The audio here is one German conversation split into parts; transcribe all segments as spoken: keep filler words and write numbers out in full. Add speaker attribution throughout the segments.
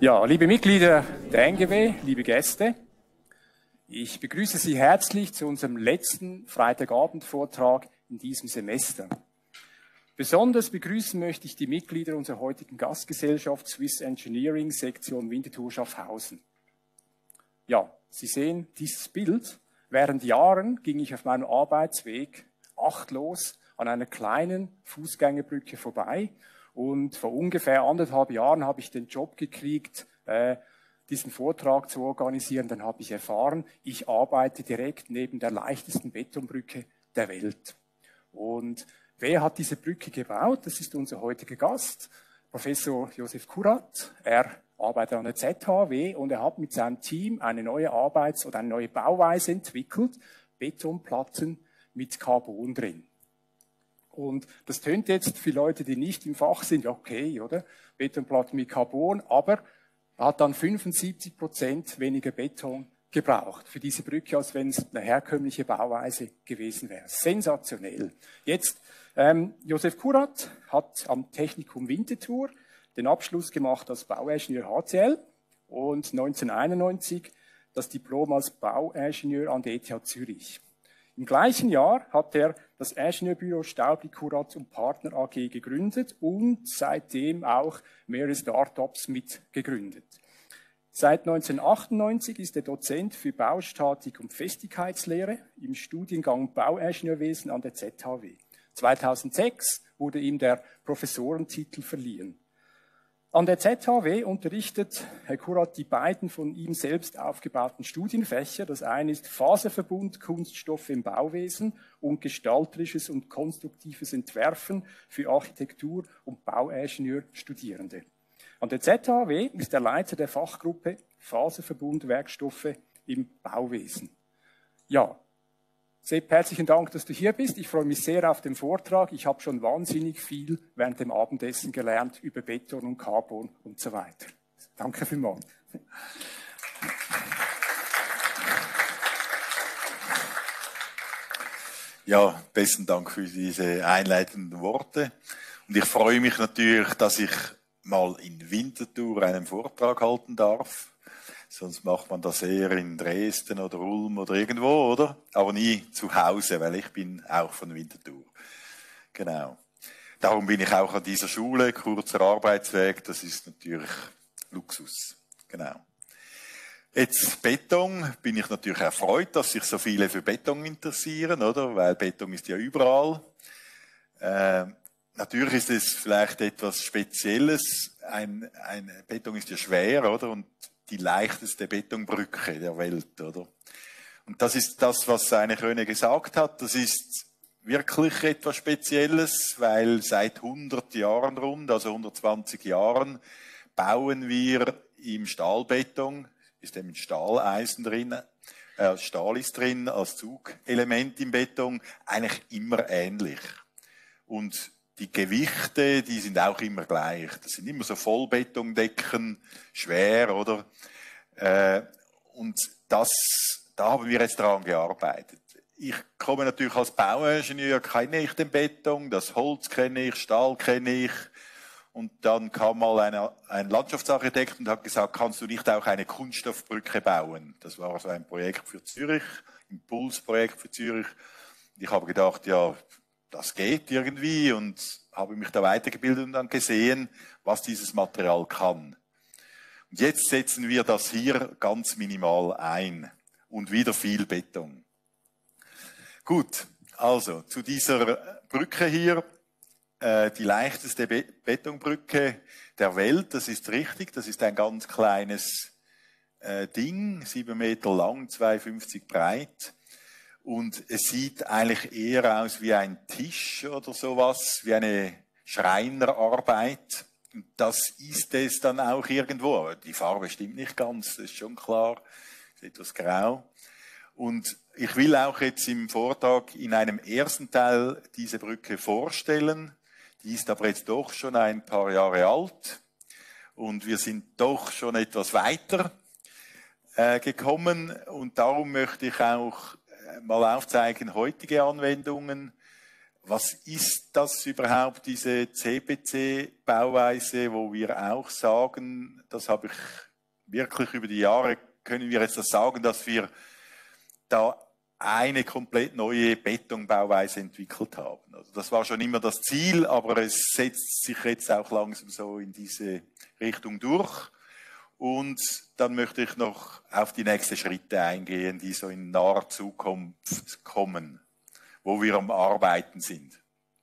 Speaker 1: Ja, liebe Mitglieder der N G W, liebe Gäste, ich begrüße Sie herzlich zu unserem letzten Freitagabendvortrag in diesem Semester. Besonders begrüßen möchte ich die Mitglieder unserer heutigen Gastgesellschaft Swiss Engineering Sektion Winterthur Schaffhausen. Ja, Sie sehen dieses Bild. Während Jahren ging ich auf meinem Arbeitsweg achtlos an einer kleinen Fußgängerbrücke vorbei. Und vor ungefähr anderthalb Jahren habe ich den Job gekriegt, äh, diesen Vortrag zu organisieren. Dann habe ich erfahren, ich arbeite direkt neben der leichtesten Betonbrücke der Welt. Und wer hat diese Brücke gebaut? Das ist unser heutiger Gast, Professor Josef Kurat. Er arbeitet an der Z H W und er hat mit seinem Team eine neue Arbeits- oder eine neue Bauweise entwickelt, Betonplatten mit Carbon drin. Und das tönt jetzt für Leute, die nicht im Fach sind, okay, oder? Betonplatten mit Carbon, aber er hat dann fünfundsiebzig Prozent weniger Beton gebraucht für diese Brücke, als wenn es eine herkömmliche Bauweise gewesen wäre. Sensationell. Jetzt, ähm, Josef Kurat hat am Technikum Winterthur den Abschluss gemacht als Bauingenieur H C L und neunzehnhunderteinundneunzig das Diplom als Bauingenieur an der E T H Zürich. Im gleichen Jahr hat er das Ingenieurbüro Staubli Kurat und Partner A G gegründet und seitdem auch mehrere Start-ups mitgegründet. Seit neunzehnhundertachtundneunzig ist er Dozent für Baustatik und Festigkeitslehre im Studiengang Bauingenieurwesen an der Z H W. zweitausendsechs wurde ihm der Professorentitel verliehen. An der Z H W unterrichtet Herr Kurat die beiden von ihm selbst aufgebauten Studienfächer. Das eine ist Faserverbund, Kunststoffe im Bauwesen und gestalterisches und konstruktives Entwerfen für Architektur- und Bauingenieurstudierende. An der Z H W ist er Leiter der Fachgruppe Faserverbundwerkstoffe im Bauwesen. Ja, Sepp, herzlichen Dank, dass du hier bist. Ich freue mich sehr auf den Vortrag. Ich habe schon wahnsinnig viel während dem Abendessen gelernt über Beton und Carbon und so weiter. Danke vielmals.
Speaker 2: Ja, besten Dank für diese einleitenden Worte. Und ich freue mich natürlich, dass ich mal in Winterthur einen Vortrag halten darf. Sonst macht man das eher in Dresden oder Ulm oder irgendwo, oder? Aber nie zu Hause, weil ich bin auch von Winterthur. Genau. Darum bin ich auch an dieser Schule, kurzer Arbeitsweg, das ist natürlich Luxus. Genau. Jetzt Beton, bin ich natürlich erfreut, dass sich so viele für Beton interessieren, oder? Weil Beton ist ja überall. Äh, natürlich ist es vielleicht etwas Spezielles. Ein, ein Beton ist ja schwer, oder? Und die leichteste Betonbrücke der Welt, oder? Und das ist das, was seine Krone gesagt hat. Das ist wirklich etwas Spezielles, weil seit hundert Jahren rund, also hundertzwanzig Jahren, bauen wir im Stahlbeton, ist eben Stahleisen drin, äh, Stahl ist drin als Zugelement im Beton, eigentlich immer ähnlich. Und die Gewichte, die sind auch immer gleich. Das sind immer so Vollbetondecken, schwer, oder? Äh, und das, da haben wir jetzt daran gearbeitet. Ich komme natürlich als Bauingenieur, kenne ich den Beton, das Holz kenne ich, Stahl kenne ich. Und dann kam mal eine, ein Landschaftsarchitekt und hat gesagt, kannst du nicht auch eine Kunststoffbrücke bauen? Das war so ein Projekt für Zürich, Impulsprojekt für Zürich. Ich habe gedacht, ja, das geht irgendwie und habe mich da weitergebildet und dann gesehen, was dieses Material kann. Und jetzt setzen wir das hier ganz minimal ein und wieder viel Beton. Gut, also zu dieser Brücke hier, äh, die leichteste Be- Betonbrücke der Welt, das ist richtig, das ist ein ganz kleines äh, Ding, sieben Meter lang, zwei Meter fünfzig breit. Und es sieht eigentlich eher aus wie ein Tisch oder sowas, wie eine Schreinerarbeit. Und das ist es dann auch irgendwo. Die Farbe stimmt nicht ganz, das ist schon klar. Ist etwas grau. Und ich will auch jetzt im Vortrag in einem ersten Teil diese Brücke vorstellen. Die ist aber jetzt doch schon ein paar Jahre alt. Und wir sind doch schon etwas weiter äh, gekommen. Und darum möchte ich auch mal aufzeigen, heutige Anwendungen was ist das überhaupt, diese C P C-Bauweise, wo wir auch sagen, das habe ich wirklich über die Jahre, können wir jetzt das sagen, dass wir da eine komplett neue Betonbauweise entwickelt haben. Also das war schon immer das Ziel, aber es setzt sich jetzt auch langsam so in diese Richtung durch. Und dann möchte ich noch auf die nächsten Schritte eingehen, die so in naher Zukunft kommen, wo wir am Arbeiten sind.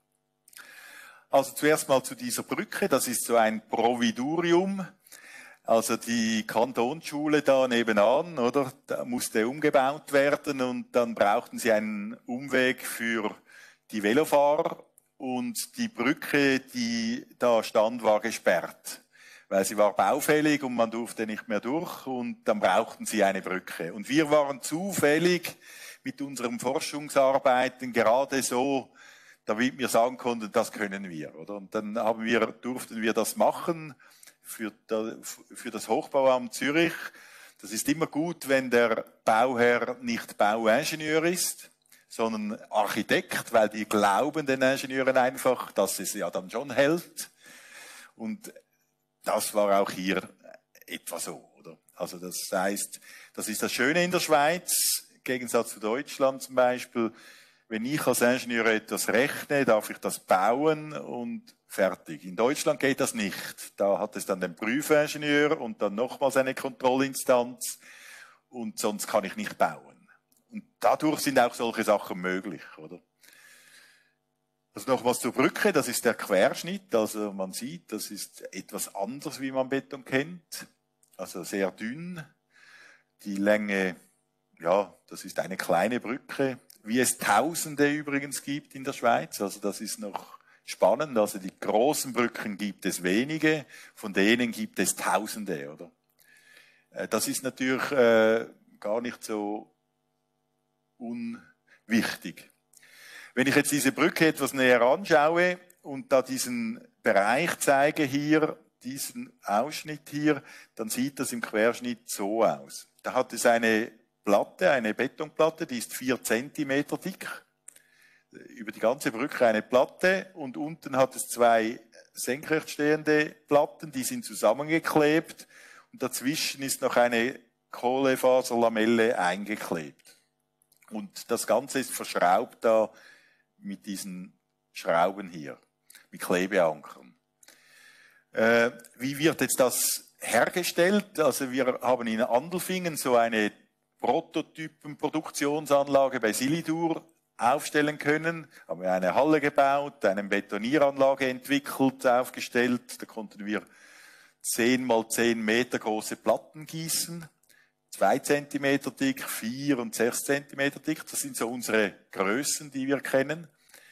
Speaker 2: Also zuerst mal zu dieser Brücke, das ist so ein Providurium. Also die Kantonsschule da nebenan, oder? Da musste umgebaut werden und dann brauchten sie einen Umweg für die Velofahrer und die Brücke, die da stand, war gesperrt, weil sie war baufällig und man durfte nicht mehr durch und dann brauchten sie eine Brücke. Und wir waren zufällig mit unseren Forschungsarbeiten gerade so, damit wir sagen konnten, das können wir, oder? Und dann haben wir, durften wir das machen. Für, für das Hochbauamt Zürich. Das ist immer gut, wenn der Bauherr nicht Bauingenieur ist, sondern Architekt, weil die glauben den Ingenieuren einfach, dass es ja dann schon hält. Und das war auch hier etwa so, oder? Also das heißt, das ist das Schöne in der Schweiz, im Gegensatz zu Deutschland zum Beispiel. Wenn ich als Ingenieur etwas rechne, darf ich das bauen und fertig. In Deutschland geht das nicht. Da hat es dann den Prüfingenieur und dann nochmals eine Kontrollinstanz und sonst kann ich nicht bauen. Und dadurch sind auch solche Sachen möglich, oder? Also nochmals zur Brücke, das ist der Querschnitt. Also man sieht, das ist etwas anders, wie man Beton kennt. Also sehr dünn. Die Länge, ja, das ist eine kleine Brücke, wie es Tausende übrigens gibt in der Schweiz. Also das ist noch spannend, also die großen Brücken gibt es wenige, von denen gibt es Tausende, oder? Das ist natürlich äh, gar nicht so unwichtig. Wenn ich jetzt diese Brücke etwas näher anschaue und da diesen Bereich zeige hier, diesen Ausschnitt hier, dann sieht das im Querschnitt so aus. Da hat es eine Platte, eine Betonplatte, die ist vier Zentimeter dick. Über die ganze Brücke eine Platte und unten hat es zwei senkrecht stehende Platten, die sind zusammengeklebt und dazwischen ist noch eine Kohlefaserlamelle eingeklebt. Und das Ganze ist verschraubt da mit diesen Schrauben hier, mit Klebeankern. Äh, wie wird jetzt das hergestellt? Also wir haben in Andelfingen so eine Prototypenproduktionsanlage bei Silidur aufstellen können, haben wir eine Halle gebaut, eine Betonieranlage entwickelt, aufgestellt, da konnten wir zehn mal zehn Meter große Platten gießen, zwei Zentimeter dick, vier und sechs Zentimeter dick, das sind so unsere Größen, die wir kennen.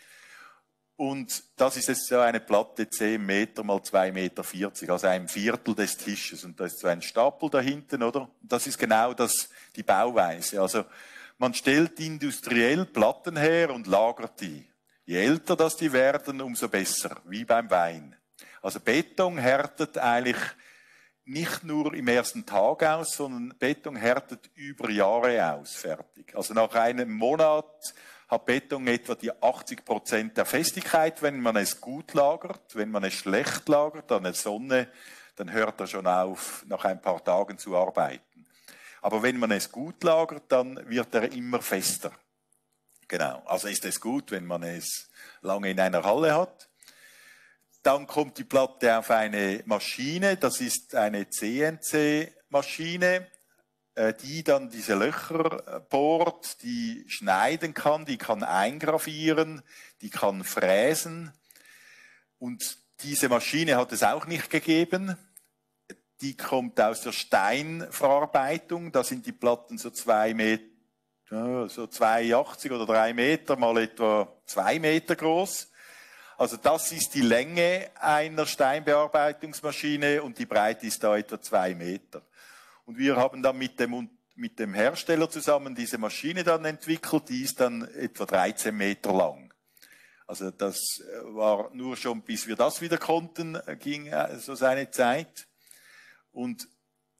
Speaker 2: Und das ist jetzt so eine Platte zehn Meter mal zwei Meter vierzig, also ein Viertel des Tisches und da ist so ein Stapel da hinten, oder? Und das ist genau das, die Bauweise, also man stellt industriell Platten her und lagert die. Je älter das die werden, umso besser, wie beim Wein. Also Beton härtet eigentlich nicht nur im ersten Tag aus, sondern Beton härtet über Jahre aus, fertig. Also nach einem Monat hat Beton etwa die achtzig Prozent der Festigkeit, wenn man es gut lagert. Wenn man es schlecht lagert, an der Sonne, dann hört er schon auf, nach ein paar Tagen zu arbeiten. Aber wenn man es gut lagert, dann wird er immer fester. Genau. Also ist es gut, wenn man es lange in einer Halle hat. Dann kommt die Platte auf eine Maschine. Das ist eine C N C-Maschine, die dann diese Löcher bohrt, die schneiden kann, die kann eingravieren, die kann fräsen. Und diese Maschine hat es auch nicht gegeben. Die kommt aus der Steinverarbeitung. Da sind die Platten so zwei Meter, so zwei achtzig oder drei Meter, mal etwa zwei Meter groß. Also das ist die Länge einer Steinbearbeitungsmaschine und die Breite ist da etwa zwei Meter. Und wir haben dann mit dem, mit dem Hersteller zusammen diese Maschine dann entwickelt, die ist dann etwa dreizehn Meter lang. Also das war nur schon, bis wir das wieder konnten, ging so seine Zeit. Und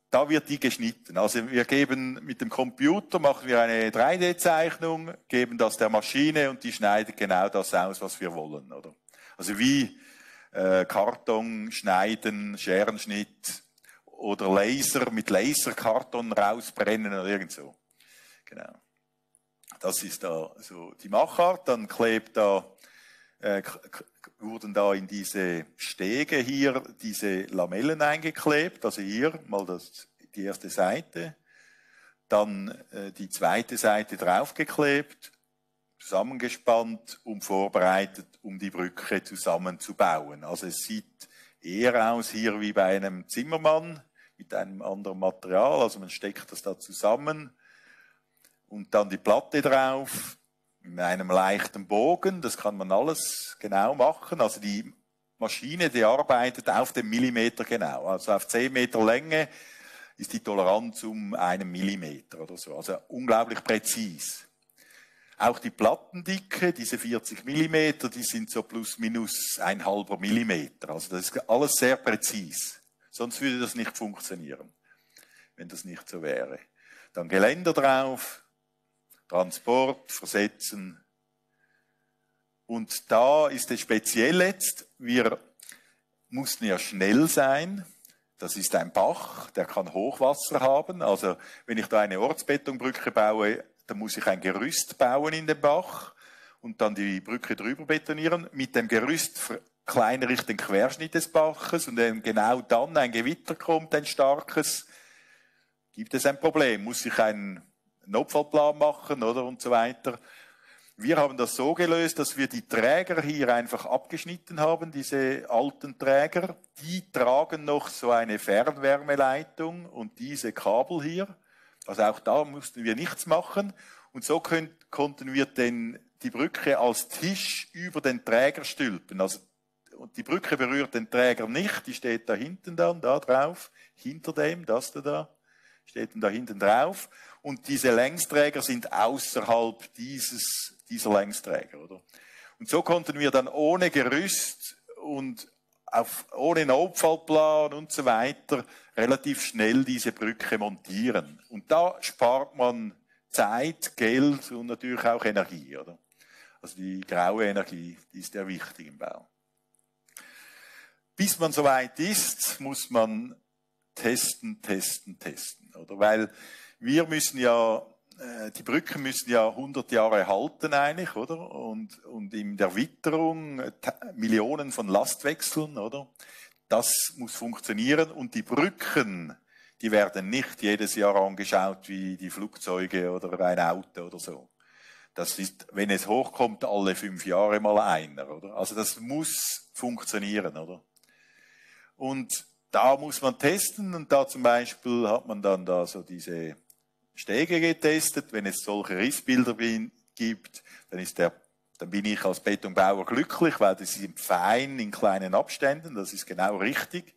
Speaker 2: da wird die geschnitten. Also wir geben mit dem Computer, machen wir eine drei D-Zeichnung, geben das der Maschine und die schneidet genau das aus, was wir wollen, oder? Also wie äh, Karton schneiden, Scherenschnitt oder Laser mit Laserkarton rausbrennen oder irgend so. Genau. Das ist da so die Machart. Dann klebt da, äh, wurden da in diese Stege hier diese Lamellen eingeklebt. Also hier mal das, die erste Seite. Dann äh, die zweite Seite draufgeklebt, zusammengespannt und vorbereitet, um die Brücke zusammenzubauen. Also es sieht eher aus hier wie bei einem Zimmermann mit einem anderen Material. Also man steckt das da zusammen. Und dann die Platte drauf, in einem leichten Bogen, das kann man alles genau machen. Also die Maschine, die arbeitet auf den Millimeter genau. Also auf zehn Meter Länge ist die Toleranz um einen Millimeter oder so. Also unglaublich präzis. Auch die Plattendicke, diese vierzig Millimeter, die sind so plus minus ein halber Millimeter. Also das ist alles sehr präzis. Sonst würde das nicht funktionieren, wenn das nicht so wäre. Dann Geländer drauf. Transport, Versetzen. Und da ist es speziell jetzt, wir mussten ja schnell sein. Das ist ein Bach, der kann Hochwasser haben. Also wenn ich da eine Ortsbetonbrücke baue, dann muss ich ein Gerüst bauen in den Bach und dann die Brücke drüber betonieren. Mit dem Gerüst verkleinere ich den Querschnitt des Baches und wenn genau dann ein Gewitter kommt, ein starkes, gibt es ein Problem. Muss ich einen Notfallplan machen, oder, und so weiter. Wir haben das so gelöst, dass wir die Träger hier einfach abgeschnitten haben, diese alten Träger. Die tragen noch so eine Fernwärmeleitung und diese Kabel hier. Also auch da mussten wir nichts machen. Und so können, konnten wir den, die Brücke als Tisch über den Träger stülpen. Also, und die Brücke berührt den Träger nicht, die steht da hinten dann, da drauf, hinter dem, das da, da steht da hinten drauf. Und diese Längsträger sind außerhalb dieses, dieser Längsträger, oder? Und so konnten wir dann ohne Gerüst und auf, ohne Notfallplan und so weiter relativ schnell diese Brücke montieren. Und da spart man Zeit, Geld und natürlich auch Energie, oder? Also die graue Energie, die ist ja wichtig im Bau. Bis man soweit ist, muss man testen, testen, testen, oder? Weil wir müssen ja, äh, die Brücken müssen ja hundert Jahre halten eigentlich, oder? Und, und in der Witterung äh, Millionen von Lastwechseln, oder? Das muss funktionieren und die Brücken, die werden nicht jedes Jahr angeschaut wie die Flugzeuge oder ein Auto oder so. Das ist, wenn es hochkommt, alle fünf Jahre mal einer, oder? Also das muss funktionieren, oder? Und da muss man testen und da zum Beispiel hat man dann da so diese Stege getestet. Wenn es solche Rissbilder gibt, dann ist der, dann bin ich als Betonbauer glücklich, weil das sind fein in kleinen Abständen. Das ist genau richtig.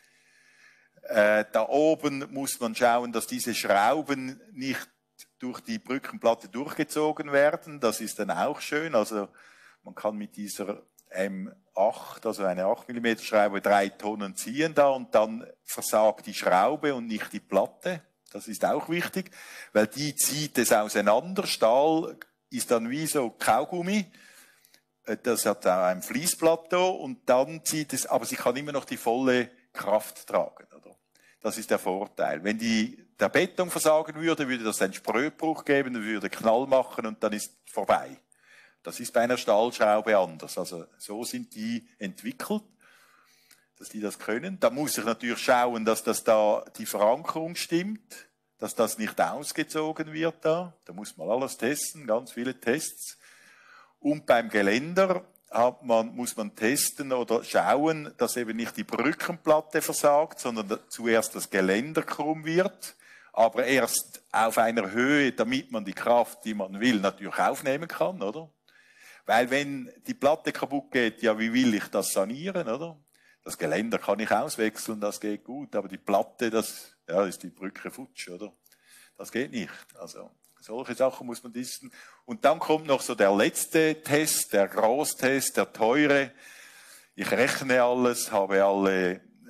Speaker 2: Äh, da oben muss man schauen, dass diese Schrauben nicht durch die Brückenplatte durchgezogen werden. Das ist dann auch schön. Also man kann mit dieser M acht, also eine acht Millimeter Schraube, drei Tonnen ziehen da und dann versagt die Schraube und nicht die Platte. Das ist auch wichtig, weil die zieht es auseinander. Stahl ist dann wie so Kaugummi. Das hat auch ein Fließplateau und dann zieht es, aber sie kann immer noch die volle Kraft tragen, oder? Das ist der Vorteil. Wenn die, der Beton versagen würde, würde das einen Spröbruch geben, würde Knall machen und dann ist vorbei. Das ist bei einer Stahlschraube anders. Also so sind die entwickelt, dass die das können. Da muss ich natürlich schauen, dass das da die Verankerung stimmt, dass das nicht ausgezogen wird da. Da muss man alles testen, ganz viele Tests. Und beim Geländer hat man, muss man testen oder schauen, dass eben nicht die Brückenplatte versagt, sondern zuerst das Geländer krumm wird, aber erst auf einer Höhe, damit man die Kraft, die man will, natürlich aufnehmen kann, oder? Weil wenn die Platte kaputt geht, ja, wie will ich das sanieren, oder? Das Geländer kann ich auswechseln, das geht gut, aber die Platte, das, ja, ist die Brücke futsch, oder? Das geht nicht. Also, solche Sachen muss man testen. Und dann kommt noch so der letzte Test, der Großtest, der teure. Ich rechne alles, habe alle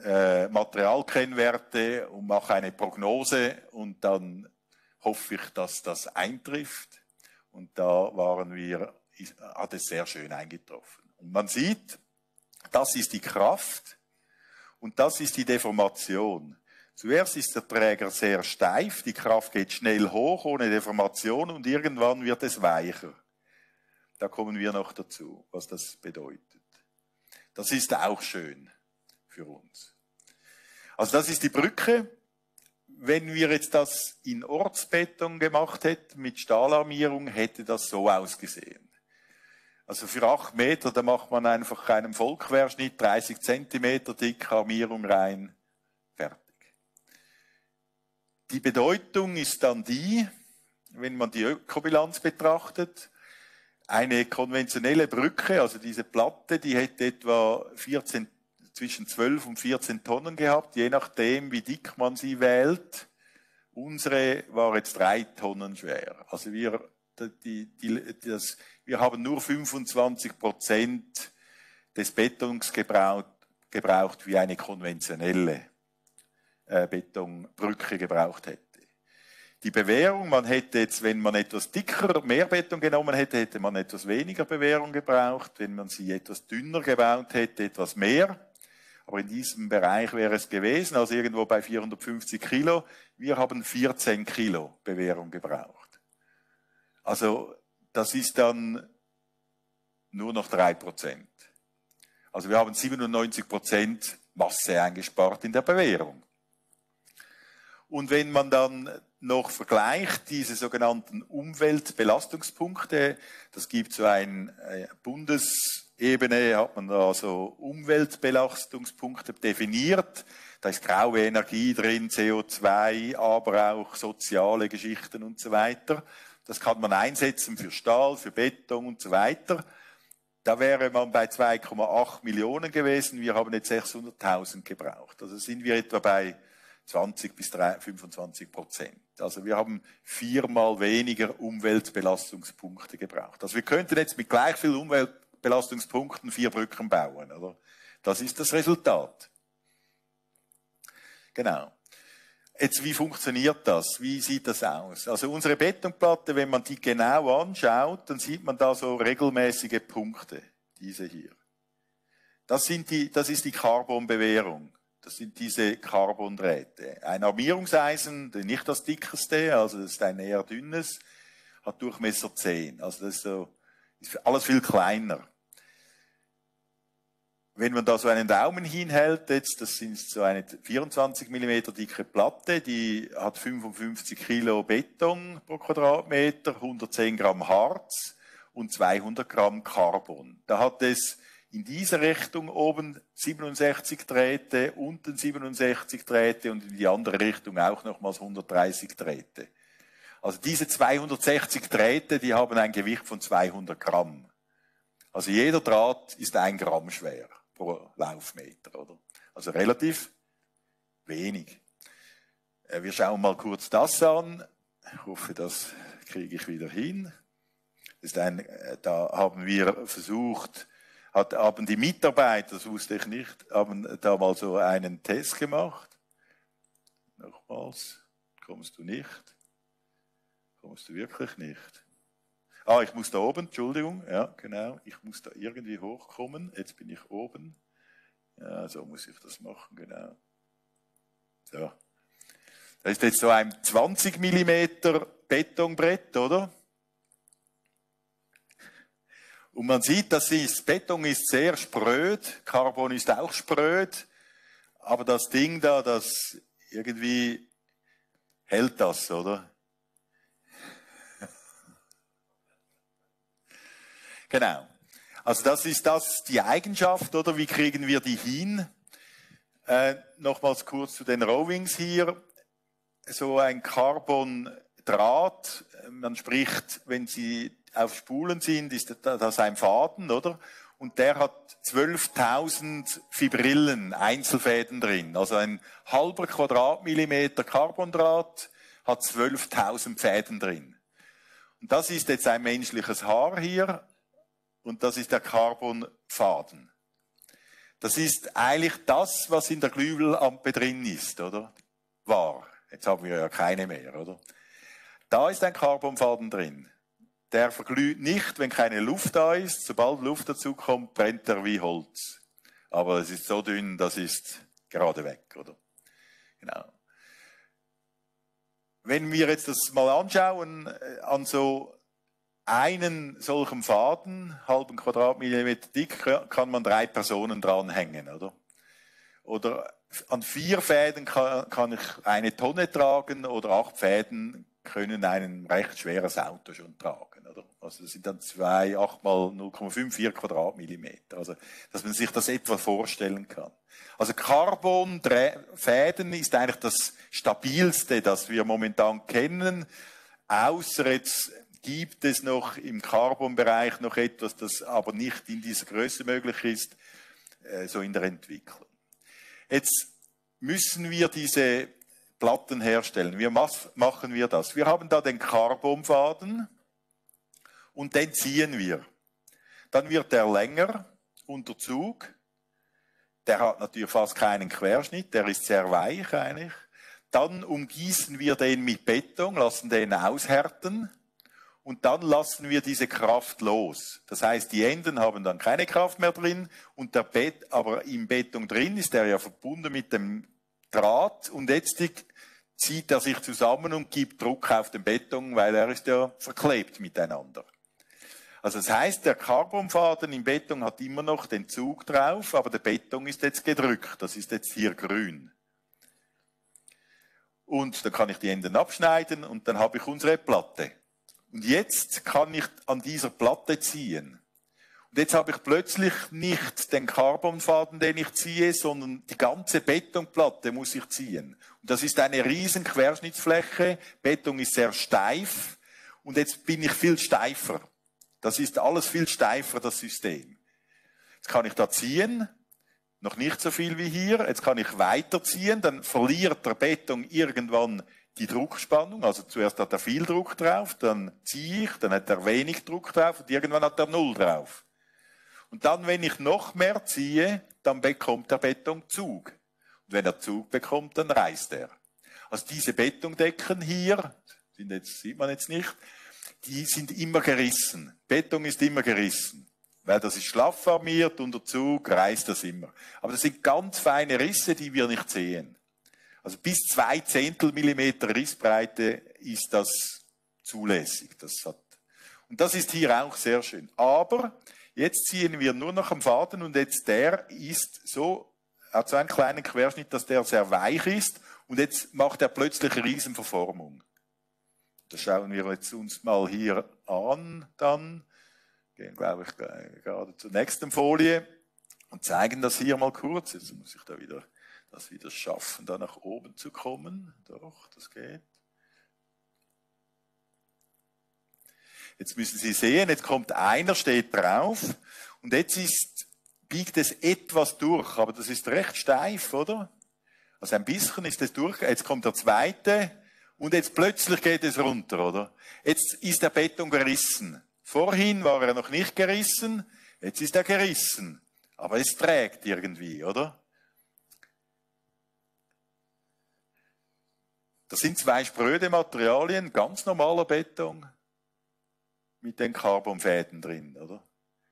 Speaker 2: äh, Materialkennwerte und mache eine Prognose und dann hoffe ich, dass das eintrifft. Und da waren wir, hat es sehr schön eingetroffen. Und man sieht, das ist die Kraft und das ist die Deformation. Zuerst ist der Träger sehr steif, die Kraft geht schnell hoch, ohne Deformation, und irgendwann wird es weicher. Da kommen wir noch dazu, was das bedeutet. Das ist auch schön für uns. Also das ist die Brücke. Wenn wir jetzt das in Ortsbeton gemacht hätten, mit Stahlarmierung, hätte das so ausgesehen. Also für acht Meter, da macht man einfach einen Vollquerschnitt, dreißig Zentimeter dick, Armierung rein, fertig. Die Bedeutung ist dann die, wenn man die Ökobilanz betrachtet, eine konventionelle Brücke, also diese Platte, die hätte etwa vierzehn, zwischen zwölf und vierzehn Tonnen gehabt, je nachdem, wie dick man sie wählt. Unsere war jetzt drei Tonnen schwer. Also wir, die, die, das, wir haben nur fünfundzwanzig Prozent des Betons gebraucht, gebraucht, wie eine konventionelle äh, Betonbrücke gebraucht hätte. Die Bewährung, man hätte jetzt, wenn man etwas dicker, mehr Beton genommen hätte, hätte man etwas weniger Bewährung gebraucht. Wenn man sie etwas dünner gebaut hätte, etwas mehr. Aber in diesem Bereich wäre es gewesen, also irgendwo bei vierhundertfünfzig Kilo. Wir haben vierzehn Kilo Bewährung gebraucht. Also das ist dann nur noch drei Prozent. Also wir haben siebenundneunzig Prozent Masse eingespart in der Bewährung. Und wenn man dann noch vergleicht, diese sogenannten Umweltbelastungspunkte, das gibt so ein äh, Bundesebene, hat man da so Umweltbelastungspunkte definiert. Da ist graue Energie drin, C O zwei, aber auch soziale Geschichten und so weiter. Das kann man einsetzen für Stahl, für Beton und so weiter. Da wäre man bei zwei Komma acht Millionen gewesen. Wir haben jetzt sechshunderttausend gebraucht. Also sind wir etwa bei zwanzig bis fünfundzwanzig Prozent. Also wir haben viermal weniger Umweltbelastungspunkte gebraucht. Also wir könnten jetzt mit gleich vielen Umweltbelastungspunkten vier Brücken bauen, oder? Das ist das Resultat. Genau. Jetzt, wie funktioniert das? Wie sieht das aus? Also unsere Betonplatte, wenn man die genau anschaut, dann sieht man da so regelmäßige Punkte. Diese hier. Das sind die, das ist die Carbonbewehrung. Das sind diese Carbondrähte. Ein Armierungseisen, nicht das dickeste, also das ist ein eher dünnes, hat Durchmesser zehn. Also das ist, so, ist alles viel kleiner. Wenn man da so einen Daumen hinhält, jetzt, das sind so eine vierundzwanzig Millimeter dicke Platte, die hat fünfundfünfzig Kilo Beton pro Quadratmeter, hundertzehn Gramm Harz und zweihundert Gramm Carbon. Da hat es in dieser Richtung oben siebenundsechzig Drähte, unten siebenundsechzig Drähte und in die andere Richtung auch nochmals hundertdreißig Drähte. Also diese zweihundertsechzig Drähte, die haben ein Gewicht von zweihundert Gramm. Also jeder Draht ist ein Gramm schwer pro Laufmeter, oder? Also relativ wenig. Wir schauen mal kurz das an. Ich hoffe, das kriege ich wieder hin. Das ist ein, da haben wir versucht, Hat, haben die Mitarbeiter, das wusste ich nicht, haben da mal so einen Test gemacht. Nochmals, kommst du nicht? Kommst du wirklich nicht? Ah, ich muss da oben, Entschuldigung, ja, genau, ich muss da irgendwie hochkommen, jetzt bin ich oben. Ja, so muss ich das machen, genau. So. Das ist jetzt so ein zwanzig Millimeter Betonbrett, oder? Und man sieht, dass das Beton ist sehr spröd, Carbon ist auch spröd, aber das Ding da, das irgendwie hält das, oder? Genau. Also das ist das die Eigenschaft, oder? Wie kriegen wir die hin? Äh, nochmals kurz zu den Rowings hier. So ein Carbon-Draht, man spricht, wenn Sie auf Spulen sind, ist das ein Faden, oder? Und der hat zwölftausend Fibrillen, Einzelfäden drin. Also ein halber Quadratmillimeter Carbondraht hat zwölftausend Fäden drin. Und das ist jetzt ein menschliches Haar hier und das ist der Carbonfaden. Das ist eigentlich das, was in der Glühlampe drin ist, oder? War. Jetzt haben wir ja keine mehr, oder? Da ist ein Carbonfaden drin. Der verglüht nicht, wenn keine Luft da ist. Sobald Luft dazu kommt, brennt er wie Holz. Aber es ist so dünn, das ist gerade weg, oder? Genau. Wenn wir jetzt das mal anschauen, an so einen solchen Faden, halben Quadratmillimeter dick, kann man drei Personen dranhängen, oder? Oder an vier Fäden kann, kann ich eine Tonne tragen, oder acht Fäden können ein recht schweres Auto schon tragen, oder? Also das sind dann zwei, acht mal null Komma fünf, vier Quadratmillimeter. Also, dass man sich das etwa vorstellen kann. Also Carbon-Fäden ist eigentlich das stabilste, das wir momentan kennen. Außer jetzt gibt es noch im Carbon-Bereich noch etwas, das aber nicht in dieser Größe möglich ist, äh, so in der Entwicklung. Jetzt müssen wir diese Platten herstellen. Wie machen wir das? Wir haben da den Carbonfaden und den ziehen wir. Dann wird der länger unter Zug. Der hat natürlich fast keinen Querschnitt, der ist sehr weich eigentlich. Dann umgießen wir den mit Beton, lassen den aushärten und dann lassen wir diese Kraft los. Das heißt, die Enden haben dann keine Kraft mehr drin und der Bet, aber im Beton drin ist er ja verbunden mit dem Draht und jetzt zieht er sich zusammen und gibt Druck auf den Beton, weil er ist ja verklebt miteinander. Also das heißt, der Carbonfaden im Beton hat immer noch den Zug drauf, aber der Beton ist jetzt gedrückt. Das ist jetzt hier grün. Und dann kann ich die Enden abschneiden und dann habe ich unsere Platte. Und jetzt kann ich an dieser Platte ziehen. Und jetzt habe ich plötzlich nicht den Carbonfaden, den ich ziehe, sondern die ganze Betonplatte muss ich ziehen. Und das ist eine riesen Querschnittsfläche. Beton ist sehr steif und jetzt bin ich viel steifer. Das ist alles viel steifer, das System. Jetzt kann ich da ziehen, noch nicht so viel wie hier. Jetzt kann ich weiterziehen, dann verliert der Beton irgendwann die Druckspannung. Also zuerst hat er viel Druck drauf, dann ziehe ich, dann hat er wenig Druck drauf und irgendwann hat er null drauf. Und dann, wenn ich noch mehr ziehe, dann bekommt der Beton Zug. Und wenn er Zug bekommt, dann reißt er. Also diese Betondecken hier, sind jetzt, sieht man jetzt nicht, die sind immer gerissen. Beton ist immer gerissen. Weil das ist schlaff armiert, unter Zug reißt das immer. Aber das sind ganz feine Risse, die wir nicht sehen. Also bis zwei Zehntel Millimeter Rissbreite ist das zulässig. Das hat, und das ist hier auch sehr schön. Aber jetzt ziehen wir nur noch am Faden und jetzt der ist so, hat so einen kleinen Querschnitt, dass der sehr weich ist und jetzt macht er plötzlich eine Riesenverformung. Das schauen wir jetzt uns mal hier an, dann gehen, glaube ich, gerade zur nächsten Folie und zeigen das hier mal kurz. Jetzt muss ich da wieder das wieder schaffen, da nach oben zu kommen. Doch, das geht. Jetzt müssen Sie sehen, jetzt kommt einer, steht drauf und jetzt ist, biegt es etwas durch, aber das ist recht steif, oder? Also ein bisschen ist es durch. Jetzt kommt der zweite. Und jetzt plötzlich geht es runter, oder? Jetzt ist der Beton gerissen. Vorhin war er noch nicht gerissen, jetzt ist er gerissen. Aber es trägt irgendwie, oder? Das sind zwei spröde Materialien, ganz normaler Beton, mit den Carbonfäden drin, oder?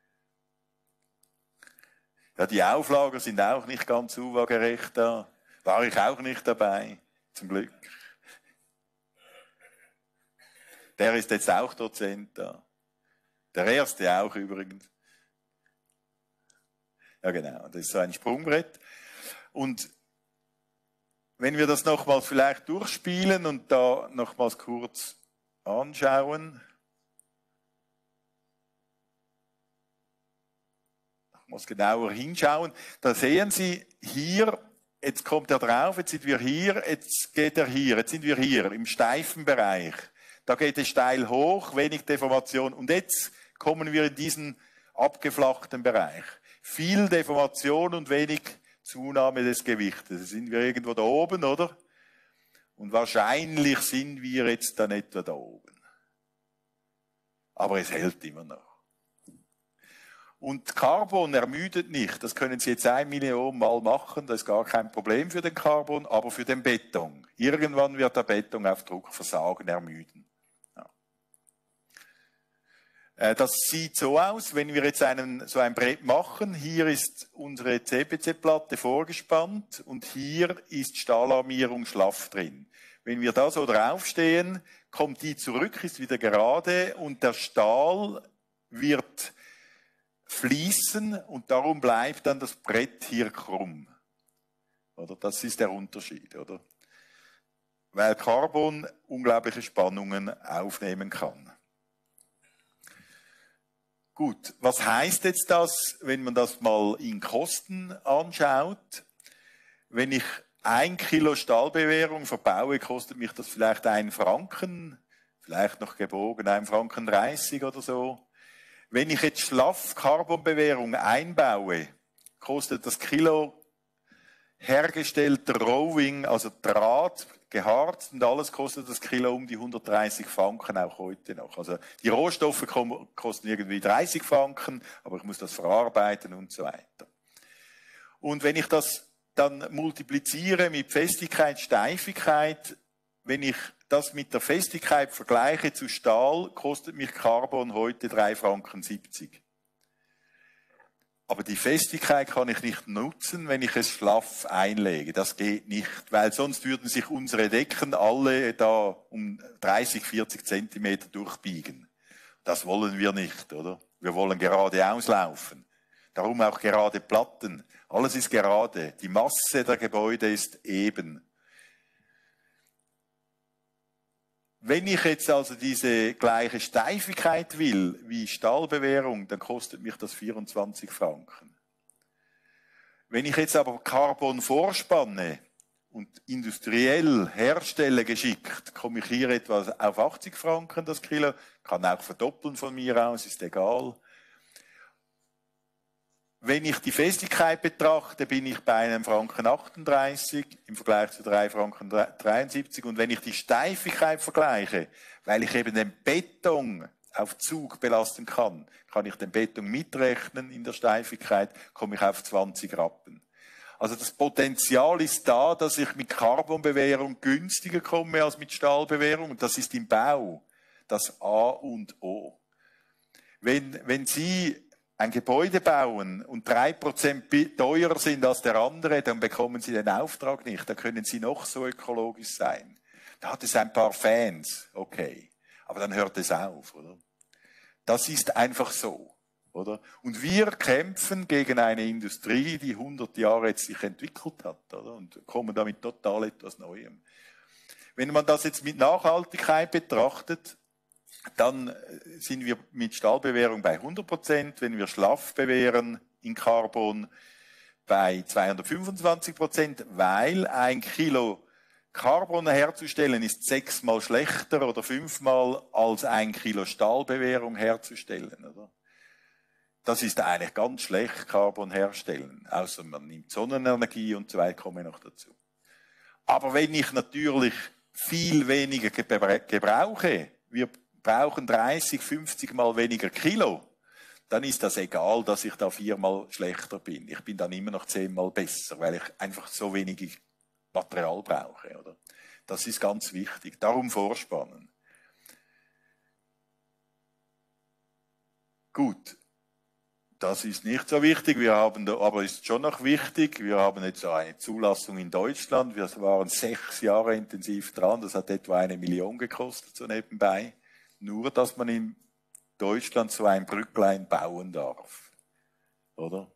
Speaker 2: Ja, die Auflager sind auch nicht ganz U V A-gerecht da. War ich auch nicht dabei, zum Glück. Der ist jetzt auch Dozent da. Der erste auch übrigens. Ja genau, das ist so ein Sprungbrett. Und wenn wir das nochmals vielleicht durchspielen und da nochmals kurz anschauen. Nochmals genauer hinschauen. Da sehen Sie hier, jetzt kommt er drauf, jetzt sind wir hier, jetzt geht er hier, jetzt sind wir hier im steifen Bereich. Da geht es steil hoch, wenig Deformation. Und jetzt kommen wir in diesen abgeflachten Bereich. Viel Deformation und wenig Zunahme des Gewichtes. Sind wir irgendwo da oben, oder? Und wahrscheinlich sind wir jetzt dann etwa da oben. Aber es hält immer noch. Und Carbon ermüdet nicht. Das können Sie jetzt ein Million Mal machen. Das ist gar kein Problem für den Carbon, aber für den Beton. Irgendwann wird der Beton auf Druck versagen, ermüden. Ja. Das sieht so aus, wenn wir jetzt einen, so ein Brett machen. Hier ist unsere C P C-Platte vorgespannt und hier ist Stahlarmierung schlaff drin. Wenn wir da so draufstehen, kommt die zurück, ist wieder gerade und der Stahl wird fließen und darum bleibt dann das Brett hier krumm. Oder? Das ist der Unterschied, oder? Weil Carbon unglaubliche Spannungen aufnehmen kann. Gut, was heißt jetzt das, wenn man das mal in Kosten anschaut? Wenn ich ein Kilo Stahlbewehrung verbaue, kostet mich das vielleicht einen Franken, vielleicht noch gebogen, ein Franken dreißig oder so. Wenn ich jetzt schlaff Carbonbewehrung einbaue, kostet das Kilo hergestellter Rowing, also Draht, geharzt und alles, kostet das Kilo um die hundertdreißig Franken, auch heute noch. Also die Rohstoffe kosten irgendwie dreißig Franken, aber ich muss das verarbeiten und so weiter. Und wenn ich das dann multipliziere mit Festigkeit, Steifigkeit, wenn ich das mit der Festigkeit vergleiche zu Stahl, kostet mich Carbon heute drei Franken siebzig. Aber die Festigkeit kann ich nicht nutzen, wenn ich es schlaff einlege. Das geht nicht, weil sonst würden sich unsere Decken alle da um dreißig, vierzig Zentimeter durchbiegen. Das wollen wir nicht, oder? Wir wollen geradeaus laufen. Darum auch gerade Platten. Alles ist gerade. Die Masse der Gebäude ist eben. Wenn ich jetzt also diese gleiche Steifigkeit will wie Stahlbewehrung, dann kostet mich das vierundzwanzig Franken. Wenn ich jetzt aber Carbon vorspanne und industriell herstelle geschickt, komme ich hier etwa auf achtzig Franken das Kilo, kann auch verdoppeln von mir aus, ist egal. Wenn ich die Festigkeit betrachte, bin ich bei einem Franken achtunddreißig im Vergleich zu drei Franken dreiundsiebzig. Und wenn ich die Steifigkeit vergleiche, weil ich eben den Beton auf Zug belasten kann, kann ich den Beton mitrechnen in der Steifigkeit, komme ich auf zwanzig Rappen. Also das Potenzial ist da, dass ich mit Carbonbewehrung günstiger komme als mit Stahlbewehrung. Und das ist im Bau das A und O. Wenn, wenn Sie ein Gebäude bauen und drei Prozent teurer sind als der andere, dann bekommen Sie den Auftrag nicht. Da können Sie noch so ökologisch sein. Da hat es ein paar Fans, okay. Aber dann hört es auf, oder? Das ist einfach so, oder? Und wir kämpfen gegen eine Industrie, die hundert Jahre jetzt sich entwickelt hat, oder? Und kommen damit total etwas Neuem. Wenn man das jetzt mit Nachhaltigkeit betrachtet, dann sind wir mit Stahlbewehrung bei hundert Prozent, wenn wir schlaff bewehren in Carbon bei zweihundertfünfundzwanzig Prozent, weil ein Kilo Carbon herzustellen ist sechsmal schlechter oder fünfmal als ein Kilo Stahlbewehrung herzustellen. Oder? Das ist eigentlich ganz schlecht, Carbon herstellen, außer man nimmt Sonnenenergie und so weiter, komme ich noch dazu. Aber wenn ich natürlich viel weniger gebrauche, wir brauchen dreißig, fünfzig Mal weniger Kilo, dann ist das egal, dass ich da viermal schlechter bin. Ich bin dann immer noch zehnmal besser, weil ich einfach so wenig Material brauche. Oder? Das ist ganz wichtig. Darum vorspannen. Gut. Das ist nicht so wichtig, wir haben da, aber ist schon noch wichtig. Wir haben jetzt eine Zulassung in Deutschland. Wir waren sechs Jahre intensiv dran. Das hat etwa eine Million gekostet, so nebenbei. Nur, dass man in Deutschland so ein Brücklein bauen darf. Oder?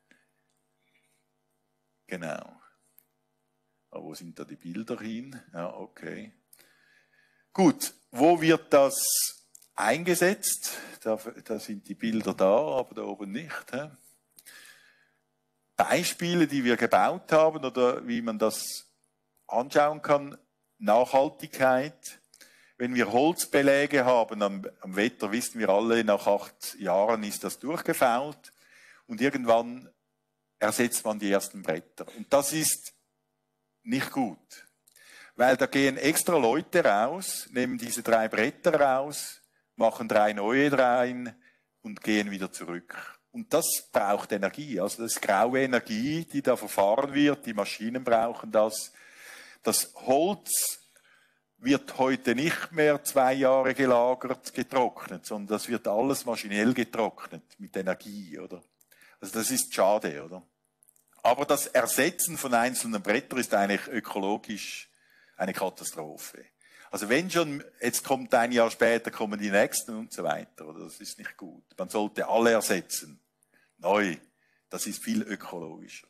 Speaker 2: Genau. Aber wo sind da die Bilder hin? Ja, okay. Gut, wo wird das eingesetzt? Da, da sind die Bilder da, aber da oben nicht. Hä? Beispiele, die wir gebaut haben oder wie man das anschauen kann. Nachhaltigkeit. Wenn wir Holzbeläge haben am, am Wetter, wissen wir alle, nach acht Jahren ist das durchgefault und irgendwann ersetzt man die ersten Bretter. Und das ist nicht gut, weil da gehen extra Leute raus, nehmen diese drei Bretter raus, machen drei neue rein und gehen wieder zurück. Und das braucht Energie. Also das ist graue Energie, die da verfahren wird. Die Maschinen brauchen das. Das Holz wird heute nicht mehr zwei Jahre gelagert, getrocknet, sondern das wird alles maschinell getrocknet mit Energie, oder? Also das ist schade, oder? Aber das Ersetzen von einzelnen Brettern ist eigentlich ökologisch eine Katastrophe. Also wenn schon, jetzt kommt ein Jahr später, kommen die nächsten und so weiter, oder? Das ist nicht gut. Man sollte alle ersetzen. Neu. Das ist viel ökologischer.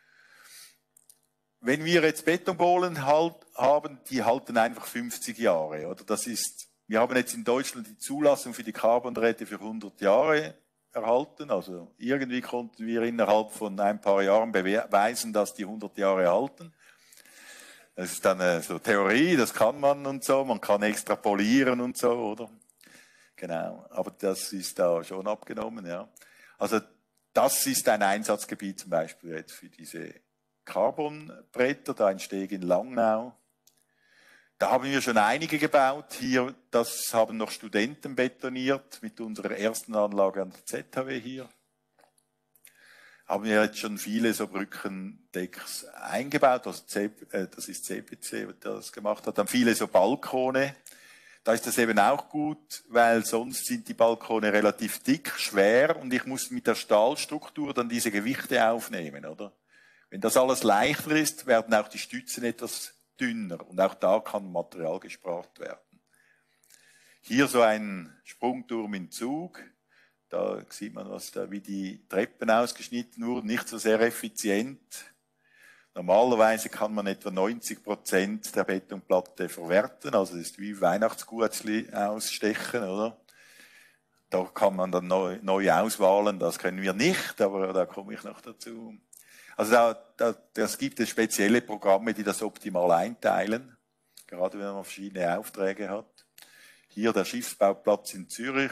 Speaker 2: Wenn wir jetzt Betonbohlen halt haben, die halten einfach fünfzig Jahre, oder? Das ist, wir haben jetzt in Deutschland die Zulassung für die Carbondrähte für hundert Jahre erhalten. Also irgendwie konnten wir innerhalb von ein paar Jahren beweisen, dass die hundert Jahre halten. Das ist dann äh, so Theorie, das kann man und so, man kann extrapolieren und so, oder? Genau, aber das ist da schon abgenommen, ja. Also das ist ein Einsatzgebiet zum Beispiel jetzt für diese Carbonbretter, da in Steg in Langnau. Da haben wir schon einige gebaut. Hier, das haben noch Studenten betoniert mit unserer ersten Anlage an der Z H W hier. Haben wir jetzt schon viele so Brückendecks eingebaut, also C, äh, das ist C P C, der das gemacht hat. Dann viele so Balkone. Da ist das eben auch gut, weil sonst sind die Balkone relativ dick, schwer und ich muss mit der Stahlstruktur dann diese Gewichte aufnehmen, oder? Wenn das alles leichter ist, werden auch die Stützen etwas dünner und auch da kann Material gespart werden. Hier so ein Sprungturm in Zug. Da sieht man, was da, wie die Treppen ausgeschnitten wurden, nicht so sehr effizient. Normalerweise kann man etwa neunzig Prozent der Betonplatte verwerten, also das ist wie Weihnachtsguetzli ausstechen, oder? Da kann man dann neu, neu auswahlen, das können wir nicht, aber da komme ich noch dazu. Also da, da, das gibt es spezielle Programme, die das optimal einteilen, gerade wenn man verschiedene Aufträge hat. Hier der Schiffsbauplatz in Zürich.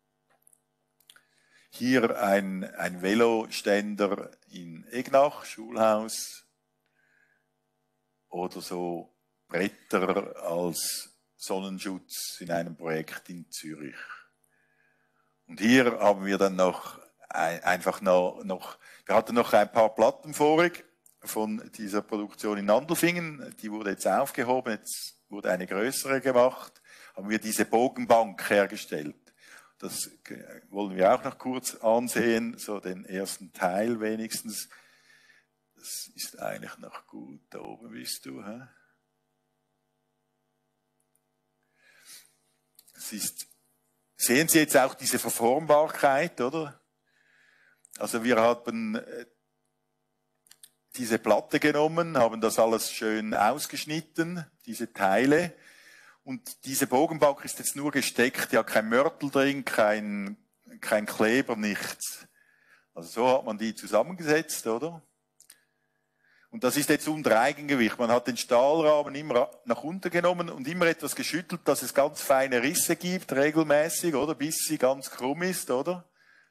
Speaker 2: Hier ein, ein Veloständer in Egnach, Schulhaus. Oder so Bretter als Sonnenschutz in einem Projekt in Zürich. Und hier haben wir dann noch ein, einfach noch, noch, wir hatten noch ein paar Platten vorig von dieser Produktion in Andelfingen. Die wurde jetzt aufgehoben, jetzt wurde eine größere gemacht. Haben wir diese Bogenbank hergestellt. Das wollen wir auch noch kurz ansehen, so den ersten Teil wenigstens. Das ist eigentlich noch gut. Da oben bist du. Hä? Das ist, sehen Sie jetzt auch diese Verformbarkeit, oder? Also wir haben diese Platte genommen, haben das alles schön ausgeschnitten, diese Teile. Und diese Bogenbank ist jetzt nur gesteckt, ja kein Mörtel drin, kein, kein Kleber, nichts. Also so hat man die zusammengesetzt, oder? Und das ist jetzt unter Eigengewicht. Man hat den Stahlrahmen immer nach unten genommen und immer etwas geschüttelt, dass es ganz feine Risse gibt, regelmäßig, oder? Bis sie ganz krumm ist, oder?